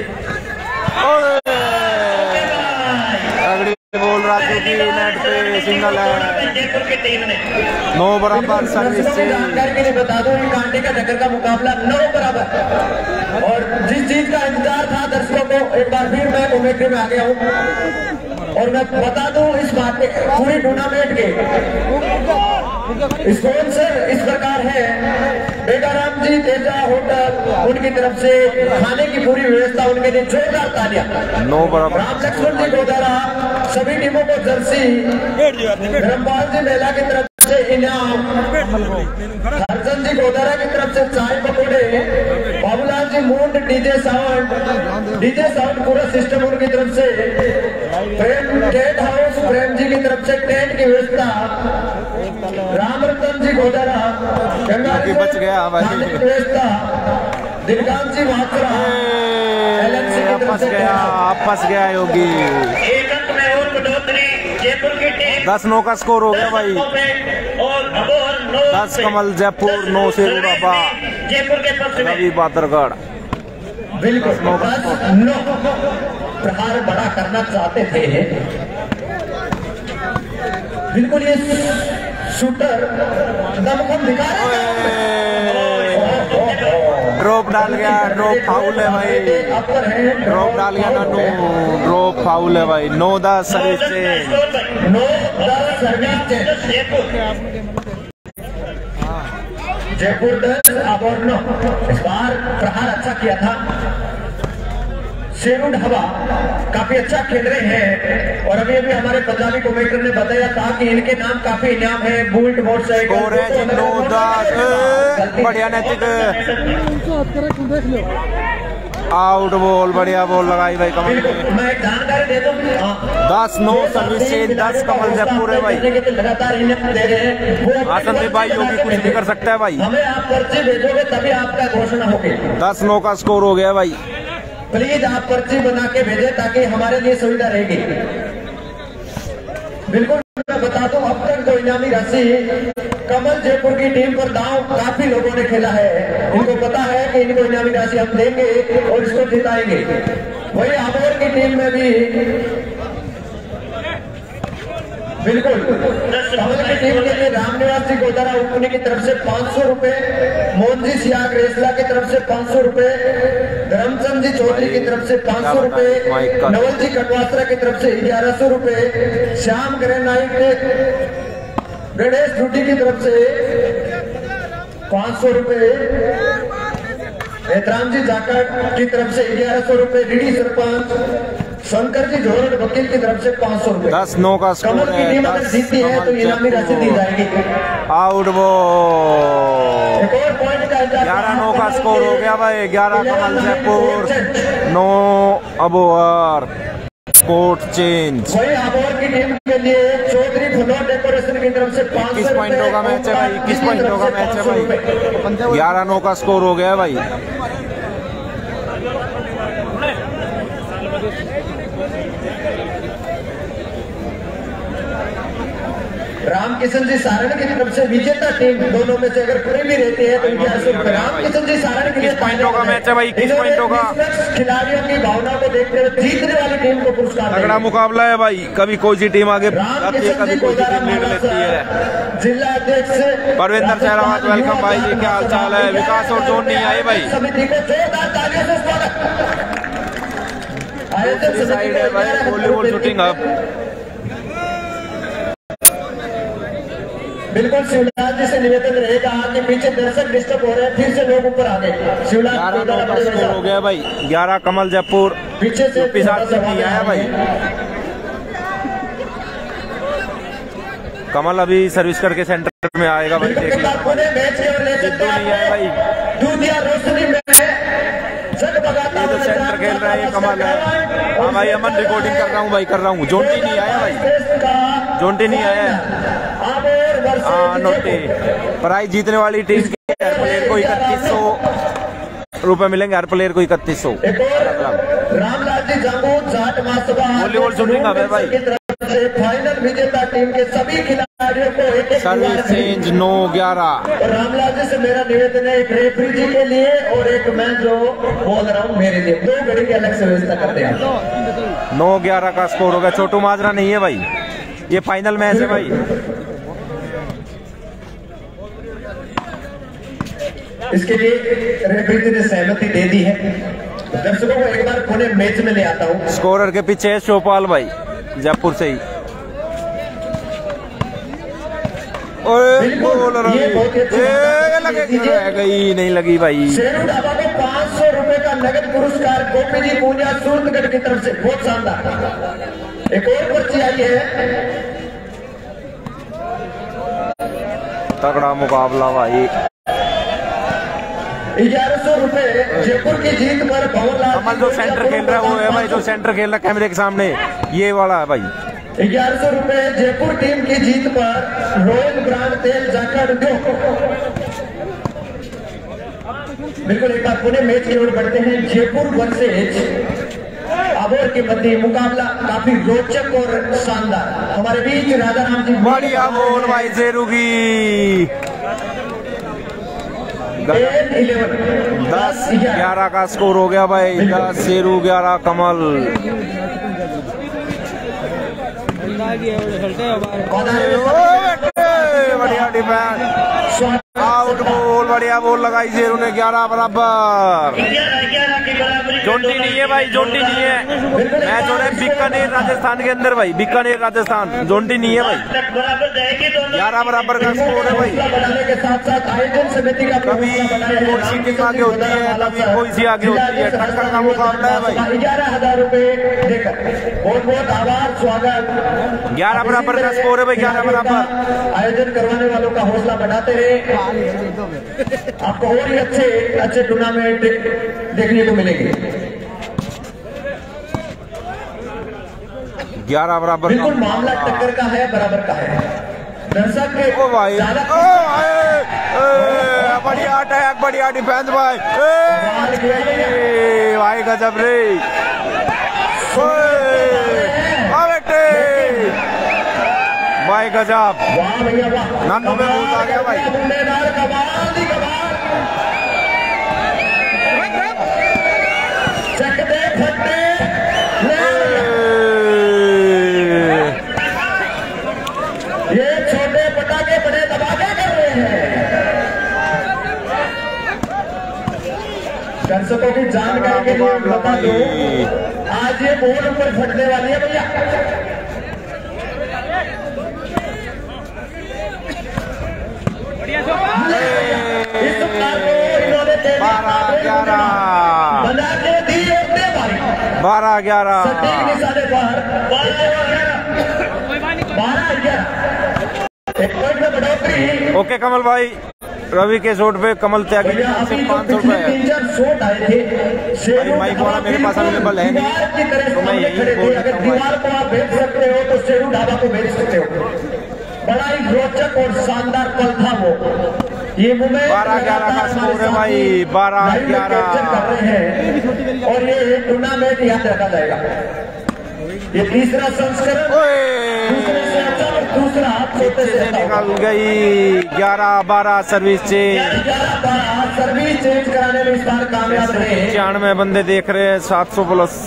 अगली बोल राजू की नेट पे सिंगल है। 9 बराबर सर्विस से जानकारी के लिए बता दूं कांटे का टक्कर का मुकाबला 9 बराबर। और जिस चीज का इंतजार था दर्शकों को एक बार फिर मैं कमेंट्री में आ गया हूँ और मैं बता दूं इस बात के पूरी टूर्नामेंट के स्पॉन्सर इस प्रकार है बेगाराम जी तेजा होटल उनकी तरफ से खाने की पूरी व्यवस्था उनके लिए जोरदार तालियां। 9 बराबर। राम लक्ष्मण जी गोदारा सभी टीमों को जर्सी। धर्मपाल जी मेला की तरफ से इनाम। हरचंद जी गोदारा की तरफ से चाय पकौड़े। बाबूलाल जी मूंड डीजे साउंड पूरा सिस्टम उनकी तरफ से। प्रेम टेंट हाउस प्रेम जी की तरफ से टेंट की व्यवस्था। राम रतन जी गोदारा गंगा बच गया भाई। व्यवस्था दिलकांत जी मात्रा फंस गया योगी। एक अंक में और बढ़ोतरी जयपुर की टीम। 10-9 का स्कोर हो गया भाई। और 10 कमल जयपुर 9 शेरू राबा जयपुर के पक्ष में रवि बादरगढ़। बिल्कुल 9 प्रहार बड़ा करना चाहते थे। बिल्कुल ये शूटर दमखम दिखा रहे ड्रॉप डाल गया। ड्रॉप फाउल है भाई। ड्रॉप डाल गया नानू। ड्रॉप फाउल है भाई। 9-10 service change. 9-10 service change. Jaipur 10 अब और 9। इस बार प्रहार अच्छा किया था। शेरू ढाबा काफी अच्छा खेल रहे हैं और अभी हमारे पंजाबी कमेंटर ने बताया था कि इनके नाम काफी इनाम है। बुलेट मोटरसाइकिल 9-10 बढ़िया नैतिक आउट बॉल। बढ़िया बॉल लगाई भाई कमल ने। मैं जानकारी दे दूं 10-9 सर्विस चेंज। 10 कमल जयपुर है भाई। लगातार इनाम दे रहे हैं। आसन भाई योगी कुछ नहीं कर सकता है भाई। हमें आप पर्ची भेजोगे तभी आपका घोषणा होगी। 10-9 का स्कोर हो गया भाई। प्लीज आप पर्ची बना के भेजें ताकि हमारे लिए सुविधा रहेगी। बिल्कुल मैं बता दूं अब तक जो इनामी राशि कमल जयपुर की टीम पर दांव काफी लोगों ने खेला है। इनको पता है कि इनको इनामी राशि हम देंगे और इसको जिताएंगे। वही आमोर की टीम में भी बिल्कुल कमल की टीम के लिए रामनिवास जी गोदारा उपनी की तरफ से 500 रुपए। मोहन जी सियाग रेसला की तरफ से 500 रुपए। धर्मचंद जी चौधरी की तरफ से 500 रुपए। नवल जी कटवात्रा की तरफ से 1100 रुपए। श्याम ग्रेनाइट गणेश टूटी की तरफ से 500 रुपए। एहतराम जी जाकर की तरफ से 1100 रुपए। डीडी सरपंच शंकर जी झोरड वकील की तरफ से 500 रुपए। 10-9 का स्कोर कमल की टीम अगर जीतती है तो इनामी राशि दी जाएगी। Out ball. एक और पॉइंट का 11-9 का स्कोर हो गया भाई। 11 कमल जयपुर 9 अबोहर। Score change. वही अबोहर की टीम के लिए चौधरी फ्लोर डेकोरेशन की तरफ से 21 पॉइंटों का मैच है भाई। 21 पॉइंटों का मैच है भाई। 11-9 का स्कोर हो गया भाई। रामकिशन जी सारण की तरफ से विजेता टीम, दोनों में से अगर कोई भी रहती है तो 1100 रुपए रामकिशन जी सारण के लिए। किस पॉइंटों का मैच है भाई, किस पॉइंटों का? खिलाड़ियों की भावना को देखते हुए जीतने वाली टीम को पुरस्कार। तगड़ा मुकाबला है भाई, कभी कोई सी टीम आगे आती है, कभी कोई सी टीम लीड लेती है। जिला अध्यक्ष परविंदर सहरावत, वेलकम भाई जी, क्या हाल चाल है? विकास और जोन नहीं आए भाई, समिति को जोरदार तालियों से स्वागत। आयोजक साइड है भाई, वॉलीबॉल शूटिंग अब बिल्कुल। शिवलाल जी से निवेदन रहेगा कि पीछे दर्शक डिस्टर्ब हो रहे हैं, फिर से लोग ऊपर आ गए। शिवलाल 11 का स्कोर हो गया भाई, 11 कमल जयपुर पीछे से नहीं आया भाई। कमल अभी सर्विस करके सेंटर में आएगा भाई, देख मैच नहीं आया भाई। दूधिया रोशनी में ये तो सेंटर खेल रहा है, ये कमल है। हाँ भाई, अमन रिकॉर्डिंग कर रहा हूँ भाई, कर रहा हूँ। जोंटी नहीं आया भाई, जोंटी नहीं आया। हाँ नोटी, प्राइज जीतने वाली टीम के हर प्लेयर को 3100 रुपए मिलेंगे, हर प्लेयर को 3100। रामलाल जी जांगू जाट महासभा वॉलीबॉल शूटिंग अब है भाई। फाइनल विजेता टीम के सभी खिलाड़ियों को एक सर्विस चेंज 9-11। रामलाल जी से मेरा निवेदन है, एक रेफरी जी के लिए और एक मैं जो बोल रहा हूँ मेरे लिए, 2 घड़ी की अलग से व्यवस्था करते हैं। 9-11 का स्कोर हो गया। छोटू माजरा नहीं है भाई, ये फाइनल मैच है भाई। इसके लिए रेफरी जी ने सहमति दे दी है। दर्शकों को एक बार पुणे मैच में ले आता हूँ। स्कोरर के पीछे है शोपाल भाई, जयपुर से ही। गई नहीं लगी भाई। शेरू ढाबा को 500 रुपए का नगद पुरस्कार गोपी जी पूजा सूरतगढ़ की तरफ से, बहुत शानदार। एक और पर्ची आई है। तगड़ा मुकाबला भाई। 1100 रुपए जयपुर की जीत पर भवनलाल कमल जो सेंटर खेल रहा है वो है भाई, जो सेंटर खेल रहा है कैमरे के सामने, ये वाला है भाई। 1100 रुपए जयपुर टीम की जीत पर रॉयल ब्रांड तेल जाकर उद्योग। बिल्कुल, एक बार पुणे मैच की ओर बढ़ते हैं। जयपुर वर्सेज अबोर के मध्य मुकाबला काफी रोचक और शानदार। हमारे बीच राजा राम जी बढ़िया बोल भाई शेरू की। 10-11 का स्कोर हो गया भाई। 10 शेरू, 11 कमल। बढ़िया डिफेंस, आउट बॉल, बढ़िया बॉल लगाई शेरू ने। 11 बराबर। जोंटी नहीं है भाई, जोंटी नहीं है। मैच हो रहा है बीकानेर राजस्थान के अंदर भाई, बीकानेर राजस्थान। जोंटी नहीं है भाई। 11 बराबर का स्कोर है भाई। के साथ साथ आयोजन समिति का कभी कोई सी टीम आगे होती है, कभी कोई सी आगे होती है। टक्कर का मुकाबला है भाई। 11,000 रुपए देकर बहुत बहुत आभार, स्वागत। 11 बराबर का स्कोर है भाई, 11 बराबर। आयोजन करवाने वालों का हौसला बढ़ाते रहे, आपको और ही अच्छे टूर्नामेंट देखने को मिलेंगे। 11 बराबर। बिल्कुल मामला टक्कर का है, बराबर का है। दर्शक के ओ भाई, बढ़िया अटैक, बढ़िया डिफेंस भाई। भाई गजब रे भाई, गजब। वाह भैया वाह, नानू में भूत आ गया भाई। चकते फटते ये छोटे पटाखे बड़े धमाके कर रहे हैं। दर्शकों की जानकारी के लिए बता दूं, आज ये बॉल ऊपर फटने वाली है भैया। इस बार इन्होंने 12-11 बना के दी अपने भाई। 12-11 सटीक निशाने पर 12-11 एक पॉइंट में बढ़ोतरी। ओके कमल भाई, रवि के शॉट पे कमल त्यागी से 500 रुपए है। शॉट आए थे, माइक वाला मेरे पास अवेलेबल है नहीं, तो मैं यही बोल देता हूँ। दीवार को आप भेज सकते हो तो शेरू ढाबा को भेज सकते हो। बड़ा ही रोचक और शानदार पल था वो। ये मुंबई 12-11 का स्कोर है भाई, 12-11 कर रहे हैं और ये टूर्नामेंट याद रखा जाएगा। ये तीसरा संस्करण, दूसरे से अच्छा और दूसरे दूसरा हाथ छोटे से निकल गई। 11-12 सर्विस चेंज। 11-12 सर्विस चेंज कराने में इस बार कामयाब रहे। 96 बंदे देख रहे हैं। 700 प्लस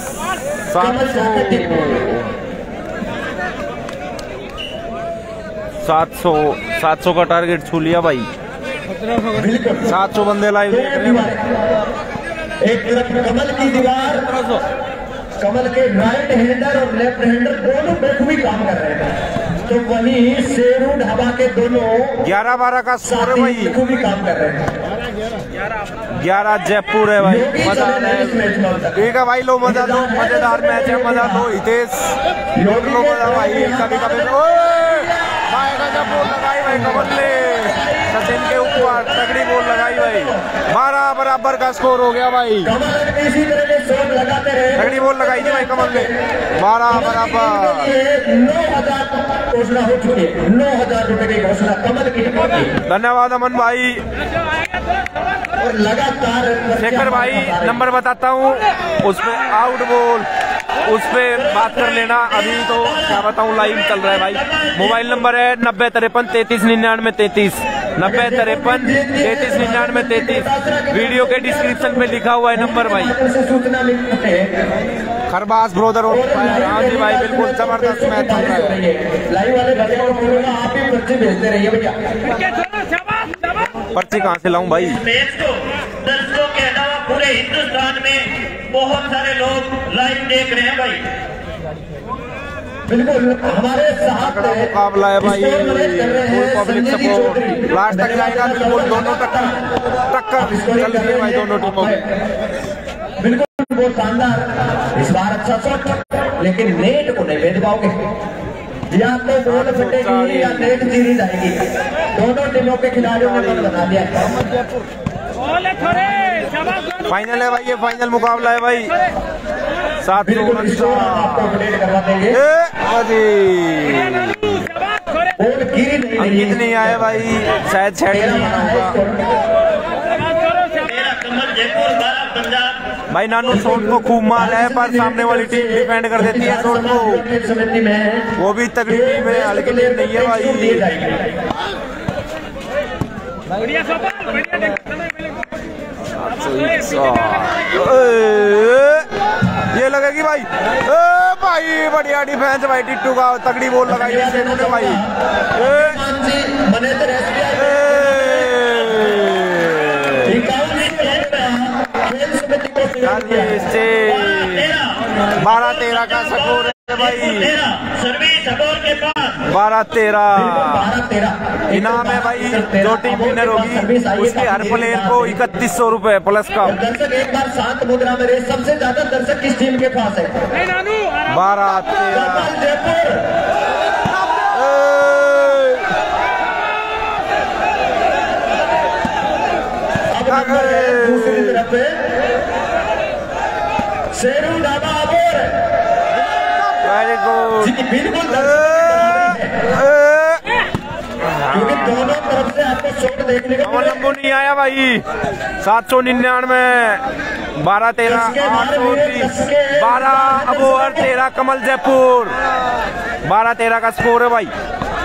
700 का टारगेट छू लिया भाई। 700 बंदे लाइव देख रहे हैं। एक तरफ कमल की दीवार, कमल के राइट हैंडर और लेफ्ट हैंडर दोनों बेखूबी काम कर रहे हैं, तो वहीं शेरू ढाबा के दोनों 11-12 का स्कोर है भाई। बेखूबी काम कर रहे हैं। 11 जयपुर है भाई। मजा ठीक है भाई, लो मजा दो। मजेदार मैच है, मजा दो। हितेश लो मजा भाई। कभी बोल लगाई भाई कमल ने सचिन के ऊपर, तगड़ी बोल लगाई भाई। 12 बराबर का स्कोर हो गया भाई। इसी तरह के शॉट लगाते रहे। तगड़ी बोल लगाई थी भाई कमल ने। 12 बराबर। 9,000 घोषणा हो चुकी है। 9,000 रुपए की घोषणा कमल की। धन्यवाद अमन भाई। और लगातार शेखर भाई नंबर बताता हूँ, उस पे आउट बॉल उस पे बात कर लेना। अभी तो क्या बताऊँ, लाइव चल रहा है भाई। मोबाइल नंबर है 9053-3399-33 9053-3399-33। वीडियो के डिस्क्रिप्शन में लिखा हुआ है नंबर भाई। सूचना मिलती है। खरबास ब्रोदर और हाँ जी भाई, बिल्कुल जबरदस्त मैच चल रहा है। लाइव वाले भैया को बोलूंगा आप ही पर्ची भेजते रहिए भैया। पर्ची कहाँ से लाऊं भाई? मैच को दर्शकों के अलावा पूरे हिंदुस्तान में बहुत सारे लोग लाइव देख रहे हैं भाई। बिल्कुल हमारे साथ मुकाबला है भाई। फुल पब्लिक सपोर्ट लास्ट तक जाएगा। बिल्कुल दोनों टक्कर चल रही है भाई दोनों टीमों की। बिल्कुल बहुत शानदार। इस बार अच्छा शॉट, लेकिन नेट को नहीं भेज पाओगे। या तो बॉल फटेगी या नेट चीरी जाएगी। दोनों टीमों के खिलाड़ियों ने मन बना दिया। फाइनल है भाई, ये फाइनल मुकाबला है भाई। 7 अंकित नहीं आए भाई, शायद छेड़ भाई। नानू शॉट को खूब माल है, पर सामने वाली टीम डिफेंड कर देती है शॉट को। वो भी तगड़ी टीम है, हल्की टीम नहीं है भाई। ये लगेगी भाई। भाई बढ़िया डिफेंस भाई। टिट्टू का तगड़ी बॉल लगाई है भाई। से 12-13 का स्कोर है भाई। 12-13 इनाम है भाई। जो टीम विनर होगी उसके हर प्लेयर को 3100 रुपए प्लस का। दर्शक एक बार शांत मुद्रा में रहे। सबसे ज्यादा दर्शक किस टीम के पास है? 12-13 दूसरी तरफ पे शेरू ढाबा अबोर। Very good. बिल्कुल क्योंकि दोनों तरफ से आपको शॉट देखने को कमल लंबू नहीं आया भाई। 799 12-13 12 अबोहर 13 कमल जयपुर। 12-13 का स्कोर है भाई।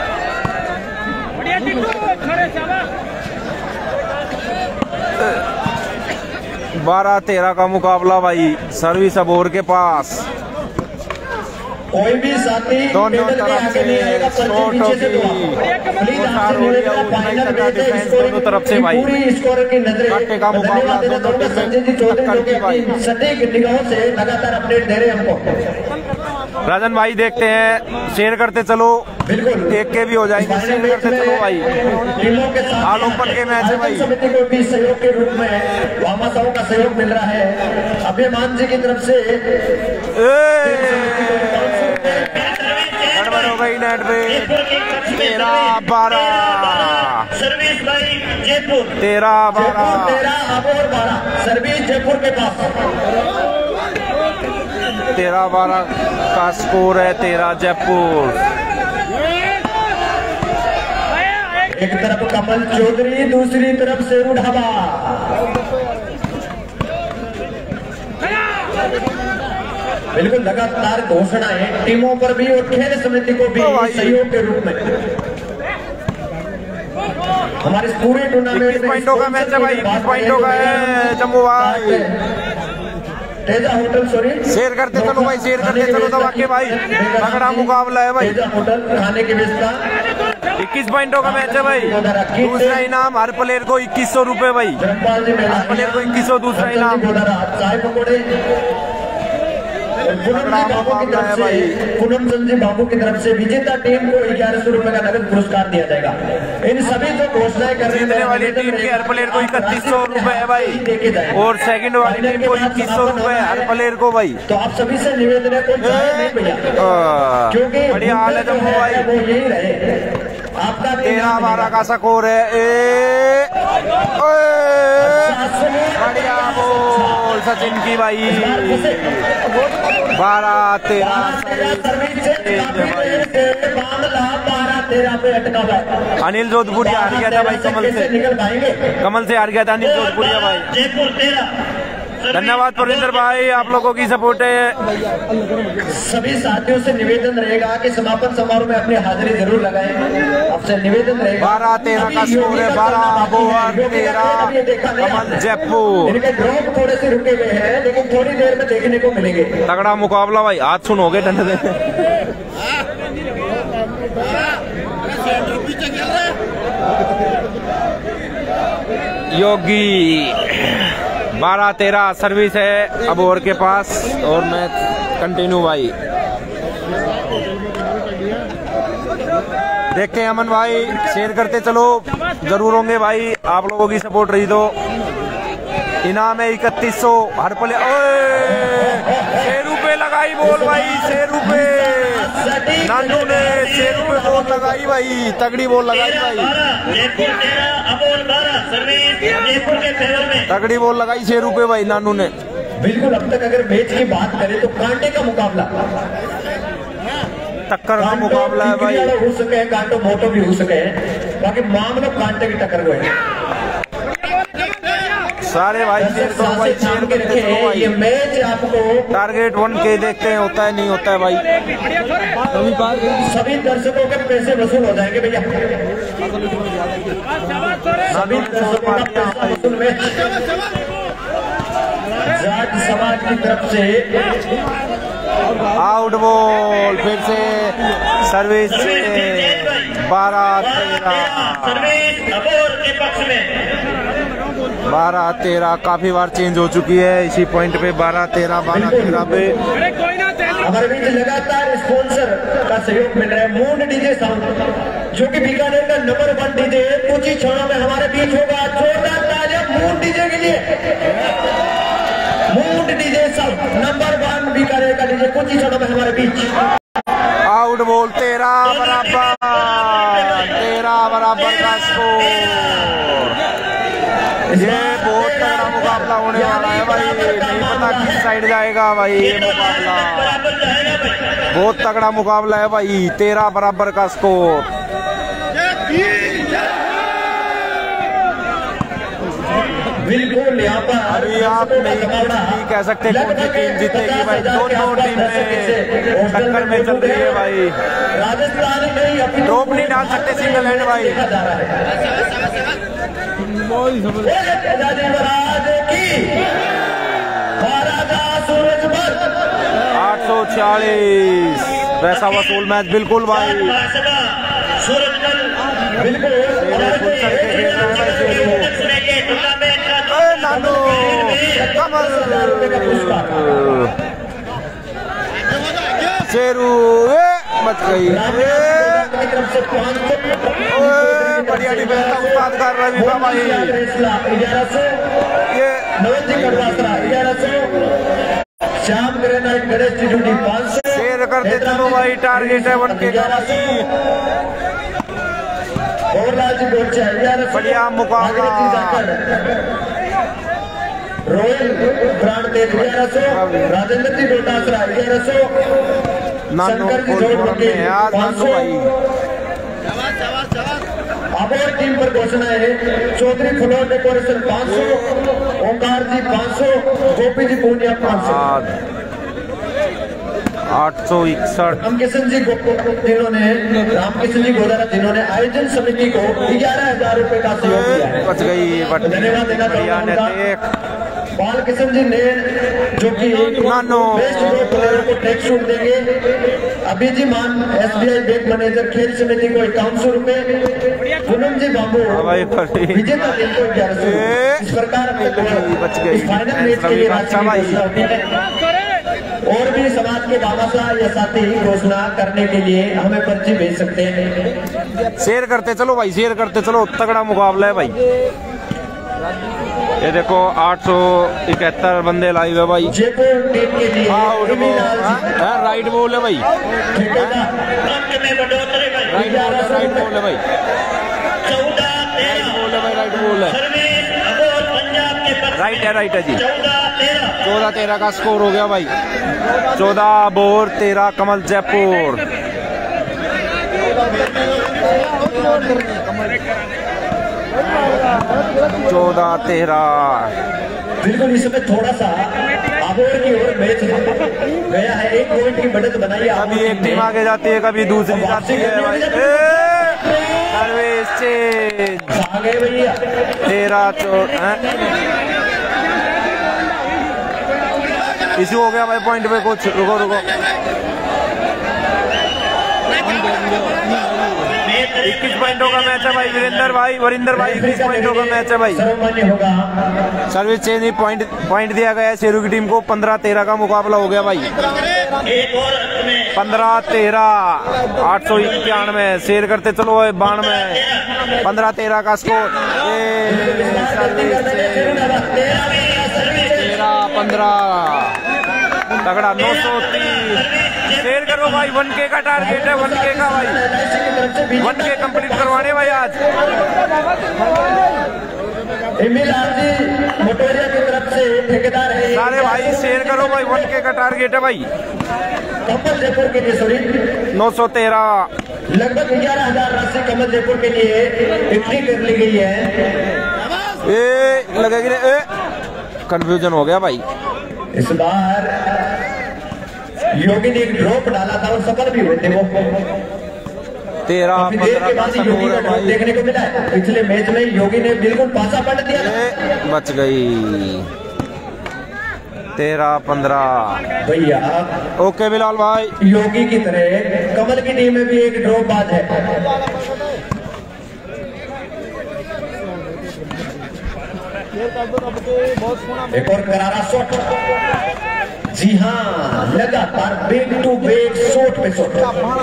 12-13 का मुकाबला भाई। सर्विस अबोहर के पास। कोई भी साथी दोनों तरफ से दोनों तरफ से भाई काटे का मुकाबला। दोनों टीमें सटीक निगाहों से लगातार अपडेट दे रहे हैं हमको। राजन भाई देखते हैं, शेयर करते चलो। बिल्कुल एक के भी हो जाएंगे, शेयर करते चलो भाई। टीमों के साथ ऑल ओपन के मैच है भाई। समिति को भी सहयोग के रूप में वामा साहब का सहयोग मिल रहा है। अभिमान जी की तरफ से गड़बड़ हो गई नेट पे। 13-12 सर्विस भाई जयपुर। 13-12 अबोहर 12 सर्विस जयपुर के पास। 13-12 का स्कोर है। 13 जयपुर। एक तरफ कमल चौधरी, दूसरी तरफ शेरू ढाबा। बिल्कुल लगातार घोषणा है टीमों पर भी और खेल समिति को भी सहयोग के रूप में हमारे पूरे टूर्नामेंट में पॉइंटों का मैच है भाई, 21 पॉइंटों का है जम्मू भाई। तेजा होटल सॉरी शेयर करते चलो भाई, शेयर करते चलो दबा के भाई, तगड़ा मुकाबला है भाई। तेजा होटल खाने की व्यवस्था 21 पॉइंटों का मैच है भाई। दूसरा इनाम हर प्लेयर को 2100 रुपए भाई, हर प्लेयर को 2100 दूसरा इनाम। चाय पकौड़े पूनम संजी बाबू की तरफ से विजेता टीम को 1100 रुपए का नगद पुरस्कार दिया जाएगा। इन सभी जो घोषणाएं कर जीतने वाली टीम के हर प्लेयर को 3100 रुपए है भाई, और सेकंड वाली टीम को 2100 रुपए हर प्लेयर को भाई। तो आप सभी से निवेदन है कोई नहीं भैया, क्योंकि बढ़िया हाल है जम्मू भाई। वो यही रहे आपका 13-12 का स्कोर है। बढ़िया बोल सचिन की भाई, 12-13 अनिल जोधपुरिया हार गया था भाई कमल से हार गया था अनिल जोधपुरिया भाई। धन्यवाद प्रविंदर भाई, आप लोगों की सपोर्ट है। सभी साथियों से निवेदन रहेगा कि समापन समारोह में अपनी हाजिरी जरूर लगाएं। आपसे निवेदन रहेगा। 12-13 का स्कोर है, 12-13 कमल जयपुर। इनके ड्रॉप थोड़े से रुके हुए हैं लेकिन थोड़ी देर में देखने को मिलेंगे। तगड़ा मुकाबला भाई, हाथ सुनोगे डंडे योगी। 12-13 सर्विस है अब ओवर के पास और मैच कंटिन्यू भाई। देखते हैं अमन भाई, शेयर करते चलो जरूर होंगे भाई, आप लोगों की सपोर्ट रही तो। इनाम है 3100 हर प्ले। 6 रुपए लगाई बोल भाई, 6 रुपए नानू ने 6 रुपए बोल लगाई भाई, तगड़ी बोल लगाई भाई, तगड़ी बोल लगाई 6 रुपए भाई नानू ने। बिल्कुल, अब तक अगर मैच की बात करें तो कांटे का मुकाबला, टक्कर का मुकाबला है भाई। हो सके हैं कांटो मोटो भी हो सके हैं, बाकी मामला कांटे की टक्कर हुए सारे भाई। शेयर करो भाई, शेयर करते चलो भाई। ये मैच आपको टारगेट 1K देखते हैं होता है नहीं होता है भाई। सभी दर्शकों के पैसे वसूल हो जाएंगे भैया, सभी दर्शकों का पैसा वसूल में जाट समाज की तरफ से आउट बॉल, फिर से सर्विस 12-13 काफी बार चेंज हो चुकी है इसी पॉइंट पे। 12-13 12-13 पे हमारे बीच लगातार स्पॉन्सर का सहयोग मिल रहा है। मूड डीजे साउंड जो कि बीकानेर का नंबर 1 डीजे कुछ ही क्षणों में हमारे बीच होगा। छोटा ताजा मूड डीजे के लिए, mood DJ sound number 1 Bikaner का डीजे कुछ ही क्षणों में हमारे बीच। आउट बॉल 13 बराबर का स्कोर। ये बहुत तगड़ा मुकाबला होने वाला है भाई, नहीं पता किस साइड जाएगा भाई ये मुकाबला, बहुत तगड़ा मुकाबला है भाई। 13 बराबर का स्कोर। बिल्कुल यहाँ पर अभी आप नहीं कह सकते कौन सी टीम जीतेगी भाई, दोनों टीम में टक्कर में चल रही है भाई। राजस्थान नहीं ड्रॉप नहीं डाल सकते सिंगल हैंड भाई। 846 पैसा वसूल मैच बिल्कुल भाई। नानू कमल शेरू मच गई, बढ़िया डिफेंस का उस्ताद कर रहा है भाई। ये Shyam granite Ganesh ji duty 500 share करते चलो भाई, टारगेट है 1K का। बढ़िया मुकाबला। रोयल ब्रांड दे 1100, राजेंद्र जी डोटासरा 1100, नानू में आज नानू भाई। अबोर टीम पर घोषणा है। Chaudhary floor decoration 500, Onkar ji 500, Gopi ji Punia 500। 861। रामकिशन जी गोदारा जिन्होंने आयोजन समिति को 11,000 रुपए का सहयोग दिया है। बच गई धन्यवाद देना चाहूंगा बालकिशन जी ने, जो कि बेस्ट प्लेयर को टैक्स छूट देंगे। अभी जी मान SBI बैंक मैनेजर खेल समिति को 5100 रुपए। पूनम जी बाबू विजेता टीम को 1100। इस प्रकार फाइनल मैच के लिए और भी समाज के बाबाशाह या साथी घोषणा करने के लिए हमें पर्ची भेज सकते हैं। शेयर करते चलो भाई, शेयर करते चलो, तगड़ा मुकाबला है भाई। ये देखो 871 बंदे लाइव है भाई। जयपुर टीम के लिए राइट बॉल है भाई, राइट बॉल है भाई, राइट बॉल है, राइट है जी। 14-13 का स्कोर हो गया भाई। 14 बोर 13 कमल जयपुर। 14-13। बिल्कुल इस समय थोड़ा सा अबोर की ओर मैच गया है। 1 पॉइंट की बढ़त बनाई है। कभी एक टीम आगे जाती है, कभी दूसरी जाती है भाई। सर्विस चेंज आ गए भैया। 13-14 इशू हो गया भाई पॉइंट पे कुछ। रुको 21 पॉइंटों का मैच है भाई। वरिंदर भाई 21 पॉइंटों का मैच है भाई। सर्विस चेंज पॉइंट दिया गया है शेरू की टीम को। 15-13 का मुकाबला हो गया भाई। 15-13 891। शेयर करते चलो 92। 15-13 का स्कोर। 13-15 तगड़ा। 903। शेयर करो भाई। 1K का टारगेट है, 1K का भाई। 1K कंप्लीट करवाने भाई आज। मोटोरिया की तरफ से ठेकेदार है सारे भाई। शेयर करो भाई। 1K का टारगेट है भाई। कमल जयपुर के लिए 913 लगभग 11,000 राशि कमल जयपुर के लिए एंट्री कर ली गई है। लगेगी कंफ्यूजन हो गया भाई। इस बार योगी ने एक ड्रॉप डाला था और सफल भी हुए थे वो। 13-15 का योगी का ड्रॉप देखने को मिला है। पिछले मैच में योगी ने बिल्कुल पासा पलट दिया, बच गई। 13-15 भैया। ओके बिलाल भाई। योगी की तरह कमल की टीम में भी एक ड्रॉप बाज है। एक और करारा शॉट। जी हाँ, लगातार बैक टू बैक शॉट पे शॉट।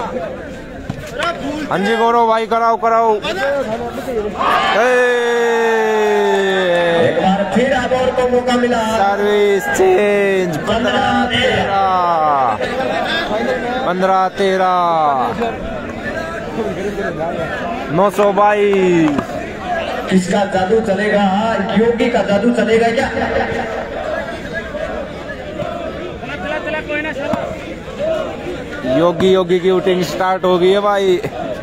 हाँ जी गौरव भाई कराओ। एक बार फिर अबोर को मौका मिला। Service change. 15-13 922। किसका जादू चलेगा? योगी का जादू चलेगा क्या? योगी की शूटिंग स्टार्ट हो गई है भाई।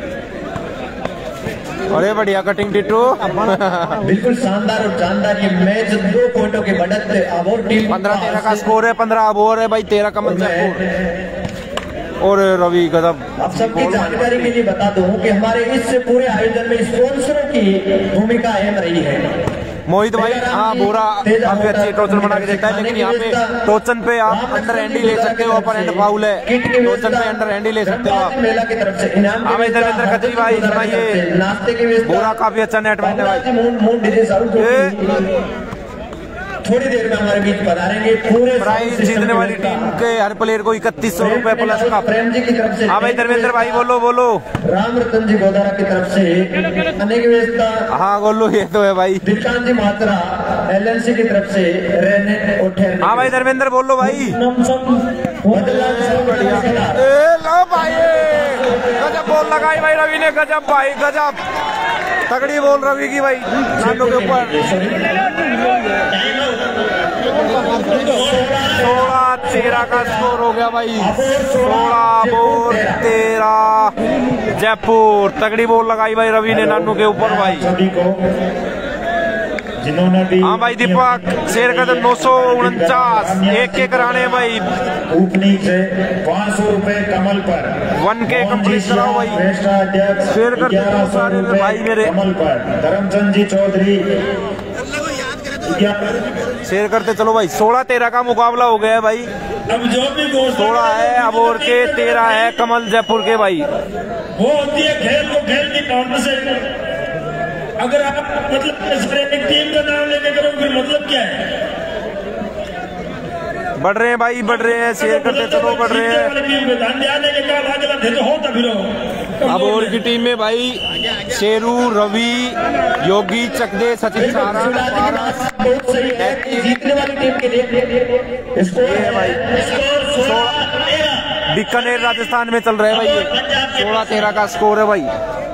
अरे बढ़िया कटिंग टिट्टू। बिल्कुल शानदार और जानदार ये मैच। 2 पॉइंटों की बढ़त अबोर टीम। 15-13 का स्कोर है। 15 अबोर है भाई। 13 कमल जयपुर और रवि गजब। आप सबकी जानकारी के लिए बता दूं कि हमारे इस पूरे आयोजन में स्पॉन्सरों की भूमिका अहम रही है। मोहित भाई हाँ बोरा काफी अच्छी टोचन बना के देता है, लेकिन यहाँ पे टोचन पे आप अंडर हैंड ही ले सकते हो, अपर हैंड फाउल है, टोचन पे अंडर हैंड ही ले सकते हो आप। हाँ भाई धर्मेंद्र खत्री भाई सुनाइए, बोरा काफी अच्छा नेटमैन है भाई। थोड़ी देर में हमारे बीच पधारेंगे। पूरे प्राइज जीतने वाली टीम के हर प्लेयर को 3100 रुपए प्लस का। प्रेम जी की तरफ से। हाँ भाई धर्मेंद्र भाई बोलो। राम रतन जी गोदारा की तरफ से अनेक व्यवस्था। हाँ गोलू ये तो है भाई। दिलकांत जी मात्रा LNC की तरफ से रहने और ठहरने। हाँ भाई धर्मेंद्र बोलो भाई। लो भाई गजब बॉल लगाई भाई रवि ने, गजब भाई गजब तगड़ी बॉल रवि की भाई नानू के ऊपर। 16-13 का स्कोर हो गया भाई। 16-13 जयपुर। तगड़ी बॉल लगाई भाई रवि ने नानू के ऊपर भाई। जिन्होंने भी हाँ भाई दीपक शेयर कर दो 949 एक कराने भाई ओपनिंग से 500 रुपए कमल पर 1K कंप्लीट कराओ भाई। अध्यक्ष शेयर कर दो सारे भाई मेरे कमल पर धर्मचंद जी चौधरी शेयर करते चलो भाई। 16-13 का मुकाबला हो गया है भाई। अब जो भी 16 है अबोर के, 13 है कमल जयपुर के भाई। वो होती है खेल को खेल की काउंटर से। अगर आप मतलब एक टीम का नाम लेके करो फिर मतलब क्या है? बढ़ रहे हैं भाई बढ़ रहे हैं, शेयर करते चलो बढ़ रहे हैं। अब और की टीम में भाई शेरू, रवि, योगी, चकदे, सचिन सारा बहुत सही है कि जीतने वाली टीम के लिए स्कोर है भाई। बीकानेर राजस्थान में चल रहा है भाई ये 16-13 का स्कोर है भाई।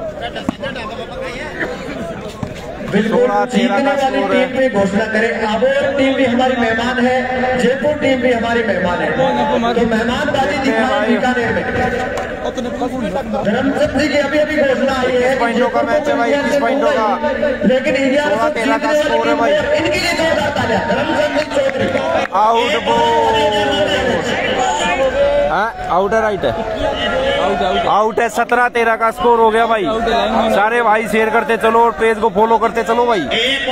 बिल्कुल जीतने वाली टीम पे घोषणा करें। अबोर टीम भी हमारी मेहमान है, जयपुर टीम भी हमारी मेहमान है, तो मेहमानबाजी दिखाएं बीकानेर में। धर्मचंद जी की अभी अभी घोषणा आई है 20 पॉइंटों का मैच है भाई, 20 पॉइंटों का, लेकिन 16-13 का स्कोर है भाई। इनके लिए जोरदार तालियां धर्मचंद जी चौधरी। आउट आउट है राइट है आउट है 17-13 का स्कोर हो गया भाई। सारे भाई शेयर करते चलो और पेज को फॉलो करते चलो भाई।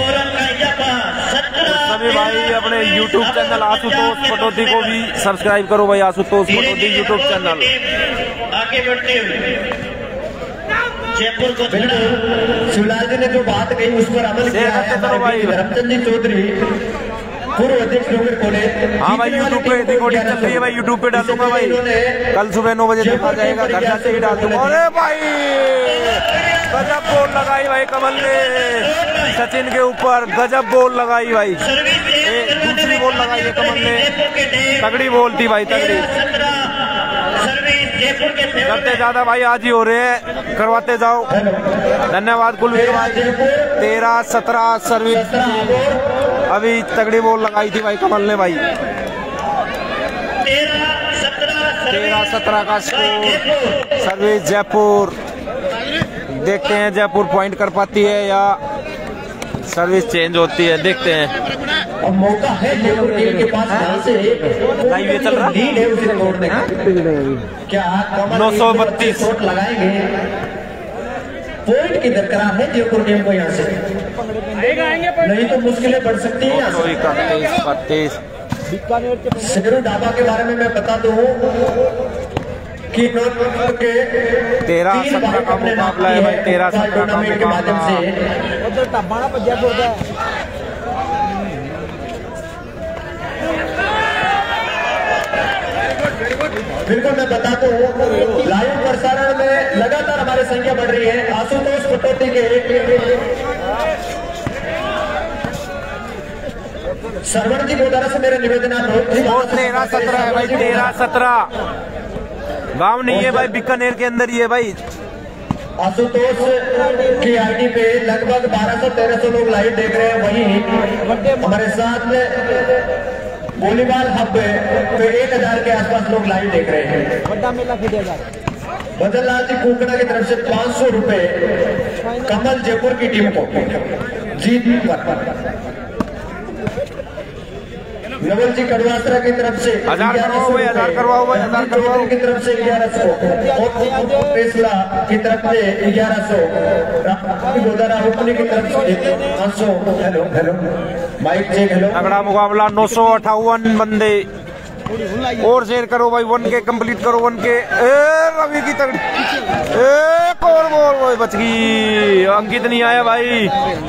सभी भाई अपने YouTube चैनल आशुतोष पटौदी को भी सब्सक्राइब करो भाई। Ashutosh Pataudi YouTube channel. आगे बढ़ते हुए जयपुर को शिवलाल जी ने जो बात कही उस पर अमल किया है हमारे धर्मचंद जी चौधरी पूर्व अध्यक्ष नगर कॉलेज। हाँ भाई यूट्यूब पे रिकॉर्डिंग चल रही है भाई, यूट्यूब पे डालूंगा भाई। कल सुबह 9 बजे देखा जाएगा, घर जाते ही डाल दूंगा। अरे भाई गजब बोल लगाई भाई कमल ने सचिन के ऊपर, गजब बोल लगाई भाई। दूसरी बोल लगाई है कमल ने, तगड़ी बोल थी भाई तगड़ी। करते ज्यादा भाई आज ही हो रहे हैं, करवाते जाओ। धन्यवाद कुलवीर भाई। 13-17 सर्विस अभी तगड़ी बोल लगाई थी भाई कमल ने भाई। 13-17 का स्कोर सर्विस जयपुर। देखते हैं जयपुर पॉइंट कर पाती है या सर्विस चेंज होती है, देखते हैं। अब मौका है जयपुर टीम के पास, यहाँ से लाइव ये चल रहा लीड है उसे तोड़ने का। क्या 932 शॉट लगाएंगे? पॉइंट की दरकार है जयपुर टीम को यहाँ से, नहीं तो मुश्किलें बढ़ सकती है। 31-32 शेरू ढाबा के बारे में मैं बता दूं कि 13-17 का मुकाबला है भाई। 13-17 का के माध्यम से बिल्कुल मैं बता दूं लाइव प्रसारण में लगातार हमारी संख्या बढ़ रही है। आशुतोष पटौदी के सरवण जी गोदारा से मेरा निवेदन है 13-17 है भाई। 13-17 गांव नहीं है भाई, बीकानेर के अंदर ही है भाई। आशुतोष की आईडी पे लगभग 1200-1300 लोग लाइव देख रहे हैं। वहीं हमारे साथ गोलीबार हब पे 1000 के आसपास लोग लाइव देख रहे हैं। बदललाल जी कुकड़ा की तरफ से 500 रुपए कमल जयपुर की टीम को जीत पर। नवल जी कड़वासरा की तरफ से 1000 करवाओ भाई, 1000 करवाओ भाई, 1000 करवाओ की तरफ से 1100 और फैसला की तरफ से 1100 गोदारा हुपनी की तरफ से 500। Hello hello mike check. Hello तगड़ा मुकाबला 958 बंदे और शेयर करो भाई। 1K कंप्लीट करो 1K। रवि की तगड़ी एक और बोल बच गई, अंकित नहीं आया भाई।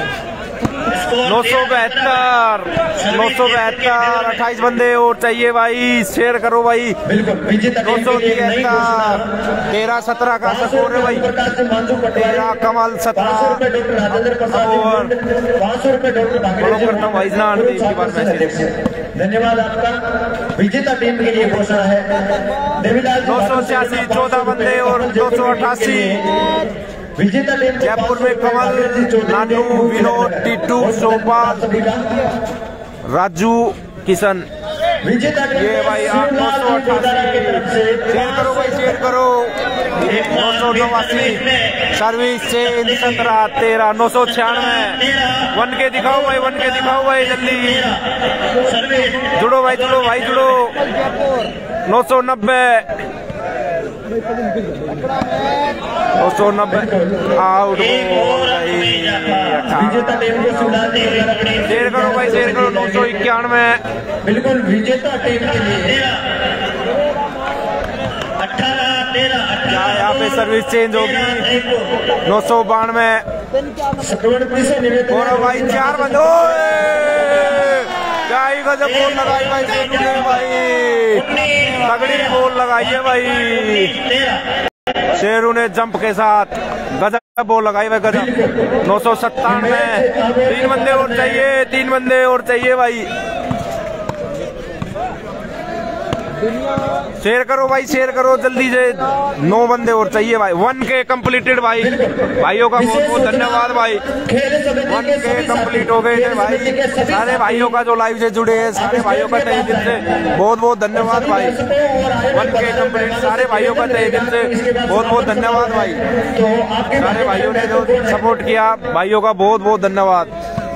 972 28 बंदे और चाहिए भाई, शेयर करो भाई। 973 13-17 का स्कोर है भाई। 13 कमल 17 और 500 रुपए डॉक्टर करता हूँ भाई इसके बाद मैसेज। धन्यवाद आपका। विजेता टीम के लिए घोषणा है देवीलाल 986 14 बंदे और 288 विजेता टीम जयपुर में कमल, नानू, विनोद, टीटू, सोपाल, राजू, किशन। विजेता ये भाई 988 की तरफ से शेयर करो भाई, शेयर करो। 989 सर्विस चेंज 17 13 996 1 के दिखाओ भाई, 1 के दिखाओ भाई जल्दी। जुड़ो भाई, जुड़ो भाई, जुड़ो। 990 आउट। विजेता टीम को शेयर करो भाई, शेयर करो। 991 बिल्कुल विजेता टीम के लिए क्या यहाँ पे सर्विस चेंज होगी। 992 और भाई 4 बंदे। क्या ही गजब बोल लगाई भाई शेरू ने भाई, तगड़ी बोल लगाई है भाई शेरू ने जंप के साथ, गजब बोल लगाई भाई, गजब। 997 3 बंदे और चाहिए, 3 बंदे और चाहिए भाई। शेयर करो भाई, शेयर करो जल्दी से। 9 बंदे और चाहिए भाई। 1 के कंप्लीटेड भाई, भाइयों का बहुत बहुत धन्यवाद भाई। 1 के कंप्लीट हो गए थे भाई। सारे भाइयों का जो लाइव से जुड़े हैं, सारे भाइयों का तहे दिल से बहुत बहुत धन्यवाद भाई। 1 के कंप्लीट सारे भाइयों का तहे दिल से बहुत बहुत धन्यवाद भाई। सारे भाइयों ने जो सपोर्ट किया, भाइयों का बहुत बहुत धन्यवाद।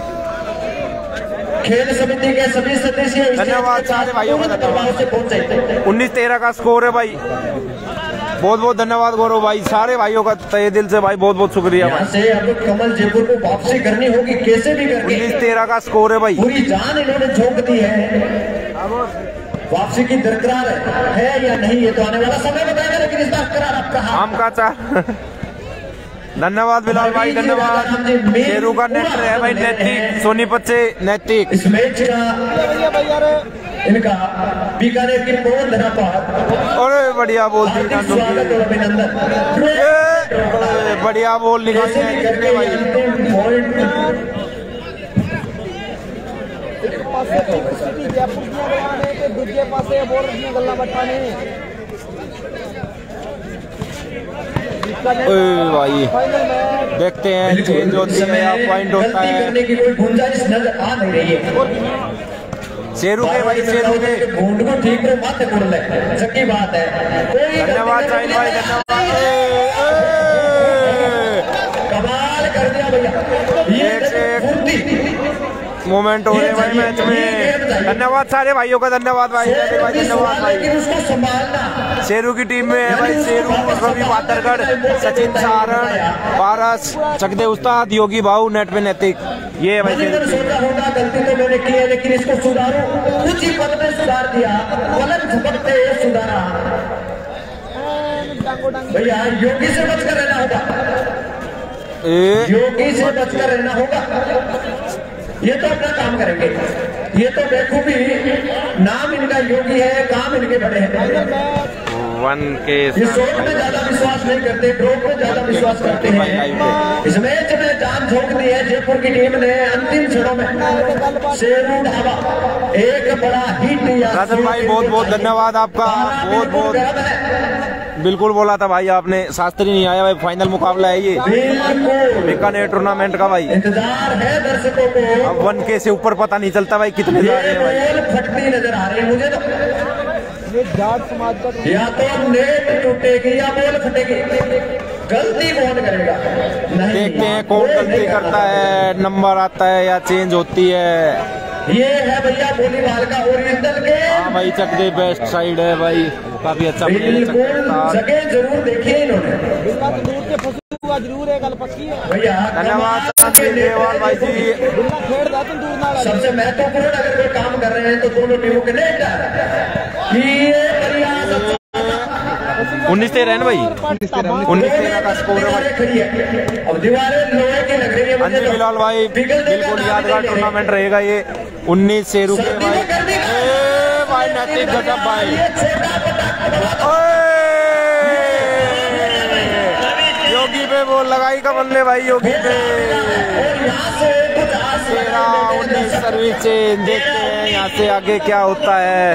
खेल समिति के सभी सदस्य धन्यवाद सारे भाइयों का से पहुंच सकते। 19-13 का स्कोर है भाई। बहुत बहुत धन्यवाद गौरव भाई, सारे भाइयों का तहे दिल से भाई बहुत बहुत शुक्रिया भाई। से अब कमल जयपुर को वापसी करनी होगी, कैसे भी करके। 19-13 का स्कोर है भाई। पूरी जान इन्होंने झोंक दी है। वापसी की दरकरार है या नहीं, ये तो आने वाला समय बताएगा, लेकिन इस बार करार आपका आम का चार। धन्यवाद बिलाल भाई, धन्यवाद। शेरू का नेट है भाई, नैतिक सोनीपत से नैतिक। इस मैच का इनका बीकानेर की पवन धनापात। अरे बढ़िया बोल दी, स्वागत और अभिनंदन। बढ़िया बोल निकालते हैं भाई। भाई देखते हैं चेंज होती है या पॉइंट होता है। करने की कोई गुंजाइश नजर आ नहीं रही है। शेरू के भाई, शेरू के घूंट को ठीक करो, मत कर ले, सच्ची बात है। धन्यवाद साहिल भाई, धन्यवाद। कमाल कर दिया भैया, ये मोमेंट हो रहे भाई मैच में। धन्यवाद सारे भाइयों का, धन्यवाद भाई, धन्यवाद भाई। संभालना शेरू की टीम में है भाई, शेरू, रवि पातरगढ़, सचिन सारण, पारस, चकदे उस्ताद, योगी भाऊ, नेट पे नैतिक। ये भाई सोचा होगा गलती तो मैंने की है, लेकिन इसको सुधारो। कुछ ही पद में सुधार दिया, पलक झपकते सुधारा। भैया योगी से बचकर रहना होगा, योगी से बचकर रहना होगा। ये तो अपना काम करेंगे, ये तो बेखूबी। नाम इनका योगी है, काम इनके बड़े हैं। 1 के ये शॉट में ज्यादा विश्वास नहीं करते, ड्रॉप में ज्यादा विश्वास करते हैं। इस मैच में जान झोंक दी है जयपुर की टीम ने अंतिम क्षणों में। शेरू ढाबा एक बड़ा हिट। राजन भाई बहुत बहुत धन्यवाद आपका, बहुत बहुत। बिल्कुल बोला था भाई आपने, शास्त्री नहीं आया भाई, फाइनल मुकाबला है ये बीकानेर टूर्नामेंट का भाई। इंतजार है दर्शकों को। अब 1 के से ऊपर पता नहीं चलता भाई कितने जा रहे हैं भाई। फटती नजर आ रही है मुझे तो। या तो नेट टूटेगी या बॉल फटेगी, गलती कौन करेगा? देखते हैं कौन गलती करता है, नंबर आता है या चेंज होती है। ये है भैया वॉलीबॉल का ओरिजिनल गेम। हाँ भाई, चकदे बेस्ट साइड है भाई, काफी अच्छा जगह जरूर देखिए इन्होंने। जरूर है, गल पक्की है भैया। धन्यवाद भाई जी। सबसे महत्वपूर्ण, अगर कोई काम कर रहे हैं तो दोनों टीमों के नेट 19-13 भाई, 19-13 का स्कोर है भाई। अब दीवारें लोहे की लग रही है। अंजी बिलाल भाई, बिल्कुल यादगार टूर्नामेंट रहेगा ये। 19 से रुके भाई, नैतिक गजब भाई। योगी पे बोल लगाई का बल्ले भाई, योगी पे 13-19 सर्विस चेंज। देखते हैं यहाँ से आगे क्या होता है।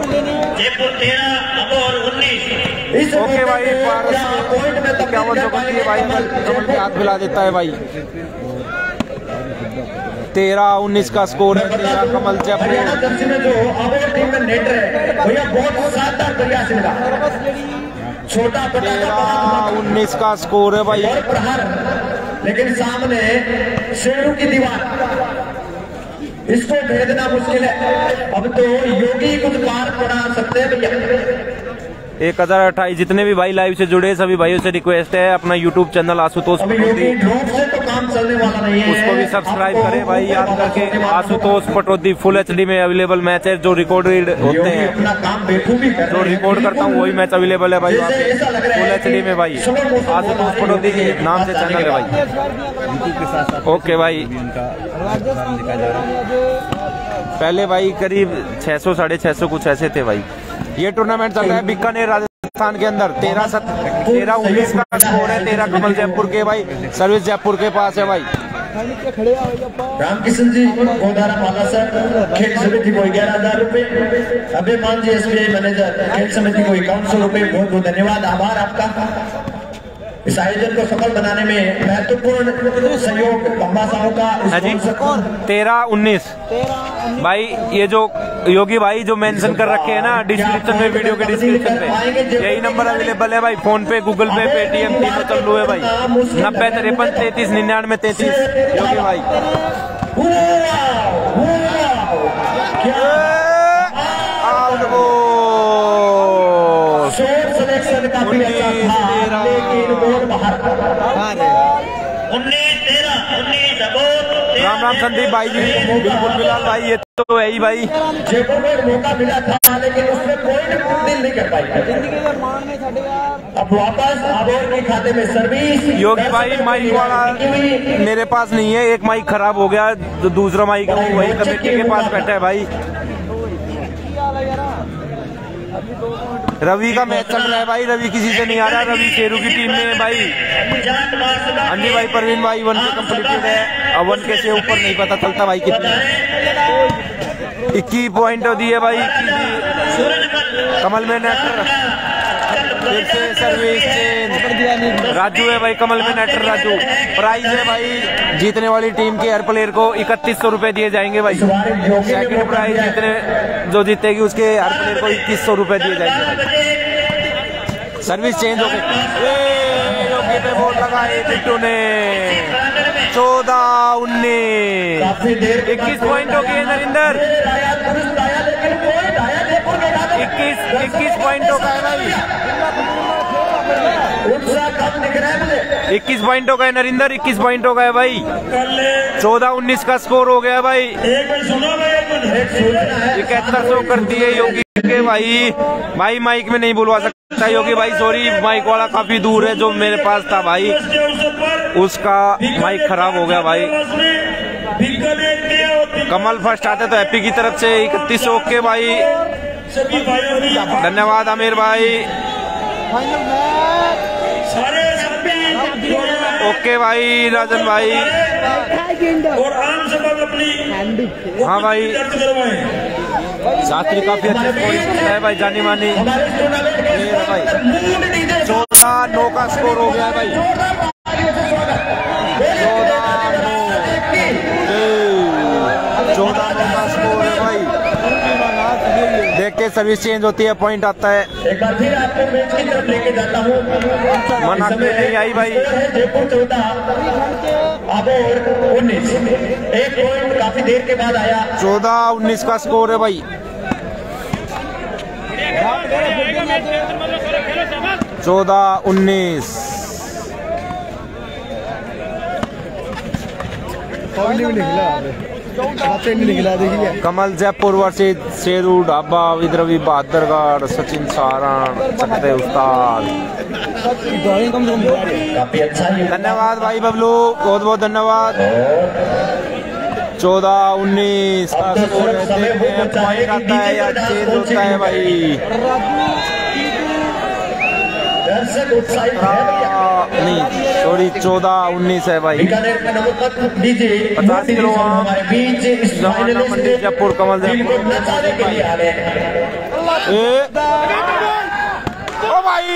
ओके भाई, क्या वो जो करती है भाई, कमल के हाथ मिला देता है भाई। 13-19 का स्कोर है। 13 कमल जयपुर। हरियाणा जर्सी में जो अवॉर्ड टीम में नेट है भैया बहुत शानदार प्रयास इनका। छोटा 13-19 का स्कोर है भाई। और प्रहार, लेकिन सामने शेरू की दीवार, इसको भेदना मुश्किल है। अब तो योगी कुछ पार पड़ा सकते हैं भैया। 1028 जितने भी भाई लाइव से जुड़े सभी भाइयों से रिक्वेस्ट है अपना यूट्यूब चैनल आशुतोष पटौदी, से तो काम चलने वाला नहीं है, उसको भी सब्सक्राइब करें भाई याद करके। आशुतोष पटौदी फुल HD में अवेलेबल मैच है, जो रिकॉर्डेड होते हैं, अपना काम बेखूबी कर जो रिकॉर्ड करता हूँ वही मैच अवेलेबल है भाई फुल HD में भाई। आशुतोष पटौदी नाम से चैनल है भाई। ओके भाई, पहले भाई करीब 600-650 कुछ ऐसे थे भाई। ये टूर्नामेंट चल रहा है बीकानेर राजस्थान के अंदर। 13-19 का स्कोर है। 13 कमल जयपुर के भाई, सर्विस जयपुर के पास है भाई। रामकिशन जी गोदारा माला सर, खेल समिति को 11,000 रुपए। अभिमान जी SBI मैनेजर, खेल समिति को 5100 रुपए। बहुत बहुत धन्यवाद, आभार आपका। इस आयोजन को सफल बनाने में महत्वपूर्ण सहयोग खंबासाओं का। 13-19 भाई, ये जो योगी भाई जो मेंशन कर रखे हैं ना डिस्क्रिप्शन में, वीडियो के डिस्क्रिप्शन में, यही नंबर अवेलेबल है भाई। फोन पे, गूगल पे, पेटीएम तीनों चालू है भाई। 90-53-33-99-33 योगी भाई। सिलेक्शन काफी अच्छा था, लेकिन बोर्ड बाहर। 19-13 राम राम संदीप भाई जी, बिल्कुल बिलाल भाई, ये तो है ही भाई। जयपुर में एक मौका मिला था, लेकिन उसमें कोई दिल नहीं कर पाई। अब वापस अबोर के खाते में सर्विस। योगी भाई माइक वाला मेरे पास नहीं है, एक माइक खराब हो गया, तो दूसरा माइक वही कमेटी के पास बैठा है भाई। रवि का मैच चल रहा है भाई, रवि किसी से नहीं आ रहा, रवि शेरू की टीम में है भाई। हाँ जी भाई, परवीन भाई 1K कम्प्लीटेड है। अब 1K से ऊपर नहीं पता चलता भाई कितने। 21 पॉइंट दिए भाई। कमल में नेटर, फिर से सर्विस चेंज। राजू है भाई कमल में नेटर, राजू। प्राइज है भाई, जीतने वाली टीम के हर प्लेयर को 3100 रुपए दिए जाएंगे भाई। सेकंड प्राइज जो जीतेगी उसके हर प्लेयर को 2100 रुपए दिए जाएंगे। सर्विस चेंज हो गई, योगी पे बोल लगाए बिट्टू ने। 14-19 21 पॉइंट हो गए नरिंदर। 21 पॉइंट हो गए भाई। 21 पॉइंट हो गए नरिंदर, 21 पॉइंट हो गए भाई। 14-19 का स्कोर हो गया भाई। 7100 कर दिए योगी के भाई। भाई माइक में नहीं बुलवा सकता योगी भाई, सॉरी, माइक वाला काफी दूर है, जो मेरे पास था भाई उसका माइक खराब हो गया भाई। कमल फर्स्ट आते तो हैप्पी की तरफ से 3100 के भाई। धन्यवाद आमिर भाई। ओके भाई राजन भाई। हाँ भाई, शास्त्री काफी अच्छे स्कोरिंग है भाई, जानी मानी भाई। 14-9 का स्कोर हो गया है भाई। 14-9 का स्कोर है भाई। देखते सर्विस चेंज होती है, पॉइंट आता है। एक बार फिर आपको मैच की तरफ लेके जाता हूँ। मना नहीं आई भाई। जयपुर 14 अबोर 19, एक पॉइंट काफी देर के बाद आया। 14-19 का स्कोर है भाई। 14-19 कमल जयपुर वर्सेस शेरू ढाबा, विद्रवी बहादुरगढ़, सचिन सारण, सकते उस्ताद। काफी अच्छा ही धन्यवाद भाई बबलू, बहुत बहुत धन्यवाद। 14-19 का स्कोर है, देखते हैं पॉइंट आता है या चेंज होता है भाई। दर्शक उत्साहित है नहीं सॉरी, 14-19 है भाई। बीकानेर का नंबर पत्र दीजिए। 50 किलो हमारे बीच इस मंडी जयपुर कमल जयपुर नचाने के लिए आ रहे हैं। ओ भाई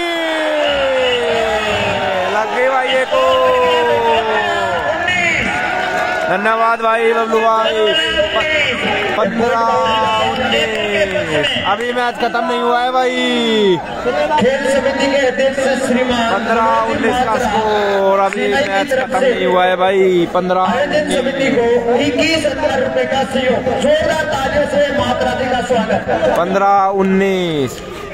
लग गई भाई, ये को धन्यवाद भाई बबलू भाई। 15-19 अभी मैच खत्म नहीं हुआ है भाई। खेल समिति के अध्यक्ष श्रीमान 15-19 का स्कोर, अभी मैच खत्म नहीं हुआ है भाई। 15 आयोजन समिति को 21,000 रुपए का सहयोग, जोरदार तालियों से मात्रा जी का स्वागत। 15-19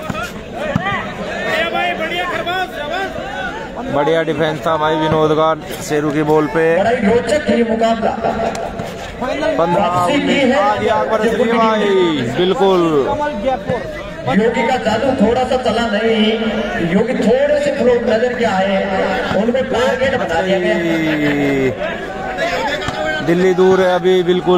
बढ़िया डिफेंस था भाई विनोद का शेरू की बॉल पे। बड़ा ही रोचक ये मुकाबला। 15-19 आगे आग बरस रही है भाई, बिल्कुल। कमल जयपुर योगी का जादू थोड़ा सा चला नहीं, योगी थोड़े से फ्लोट नजर के आए, उनको टारगेट बता दिया गया। दिल्ली दूर है अभी बिल्कुल।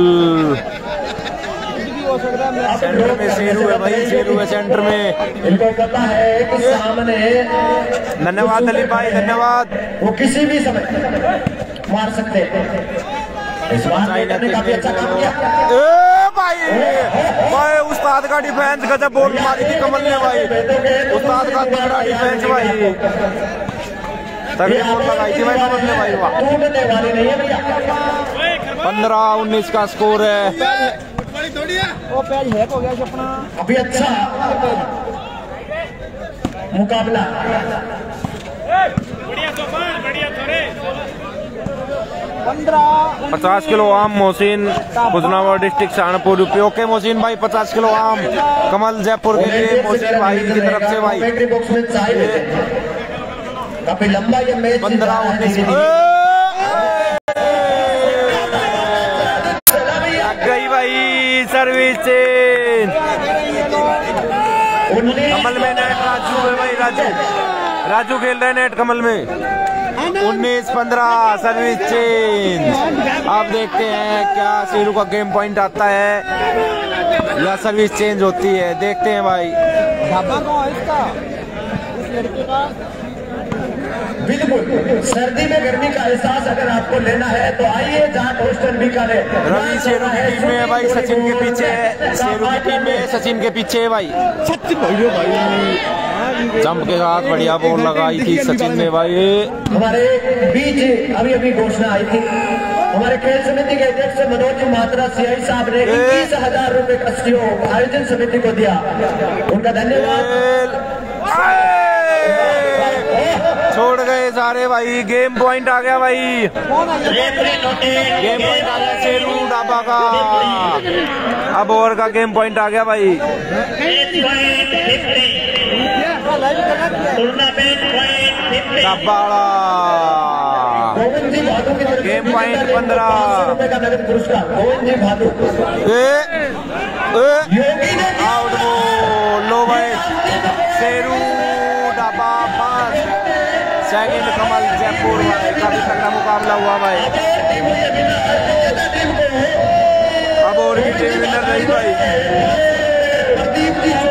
भी हो सकता है। सेंटर में शेरू है भाई, शेरू है सेंटर में। इनको पता है कि सामने धन्यवाद दलीप भाई, धन्यवाद। वो किसी भी समय मार सकते हैं। इस बार ने काफी अच्छा काम किया। ए भाई उस्ताद का डिफेंस गजब बॉल मारी थी कमल ने भाई। उस्ताद का तगड़ा डिफेंस भाई, तगड़ी बॉल लगाई थी भाई कमल ने भाई। वाह, टूटने वाली नहीं है भैया। 15-19 का स्कोर है। वो पैज हैक हो गया अपना। अभी अच्छा मुकाबला। 50 किलो आम Mohsin, Khujnawar district Saharanpur UP. Okay Mohsin भाई, 50 किलो आम कमल जयपुर के लिए मोहसिन भाई की तरफ से भाई। कमेंट्री बॉक्स में चाय लेते हैं। काफी लंबा ये मैच 15-19 गई भाई सर्विस चेंज। कमल में नेट राजू है भाई, राजू खेल रहे नेट कमल में। 19-15 सर्विस चेंज। अब देखते हैं क्या शेरू का गेम पॉइंट आता है या सर्विस चेंज होती है, देखते हैं भाई। ढाबा कौन है इसका, इस लड़के का? बिल्कुल, सर्दी में गर्मी का एहसास अगर आपको लेना है तो आइए जाट हॉस्टल बीकानेर। रवि शेरू की टीम में है भाई, सचिन के पीछे है। शेरू की टीम में सचिन के पीछे है भाई। जंप के साथ बढ़िया बॉल लगाई थी सचिन ने भाई। हमारे बीच अभी घोषणा आई थी, हमारे खेल समिति के अध्यक्ष मनोज मात्रा सीआई साहब ने 21,000 रुपए का सहयोग आयोजन समिति को दिया, उनका धन्यवाद। छोड़ गए सारे भाई, गेम पॉइंट आ गया भाई। गेम पॉइंट आ गया शेरू डाबा का। अब ओवर का गेम पॉइंट आ गया भाई। गोविंद जी भादू की तरफ गेम पॉइंट 15 रुपए का नगद पुरस्कार। गोविंद जी भादू आउट बॉल लो भाई। शेरू डाबा 5, सेकंड कमल जयपुर भाई। काफी तगड़ा मुकाबला हुआ भाई। अब और की टीम विनर रही भाई। प्रदीप जी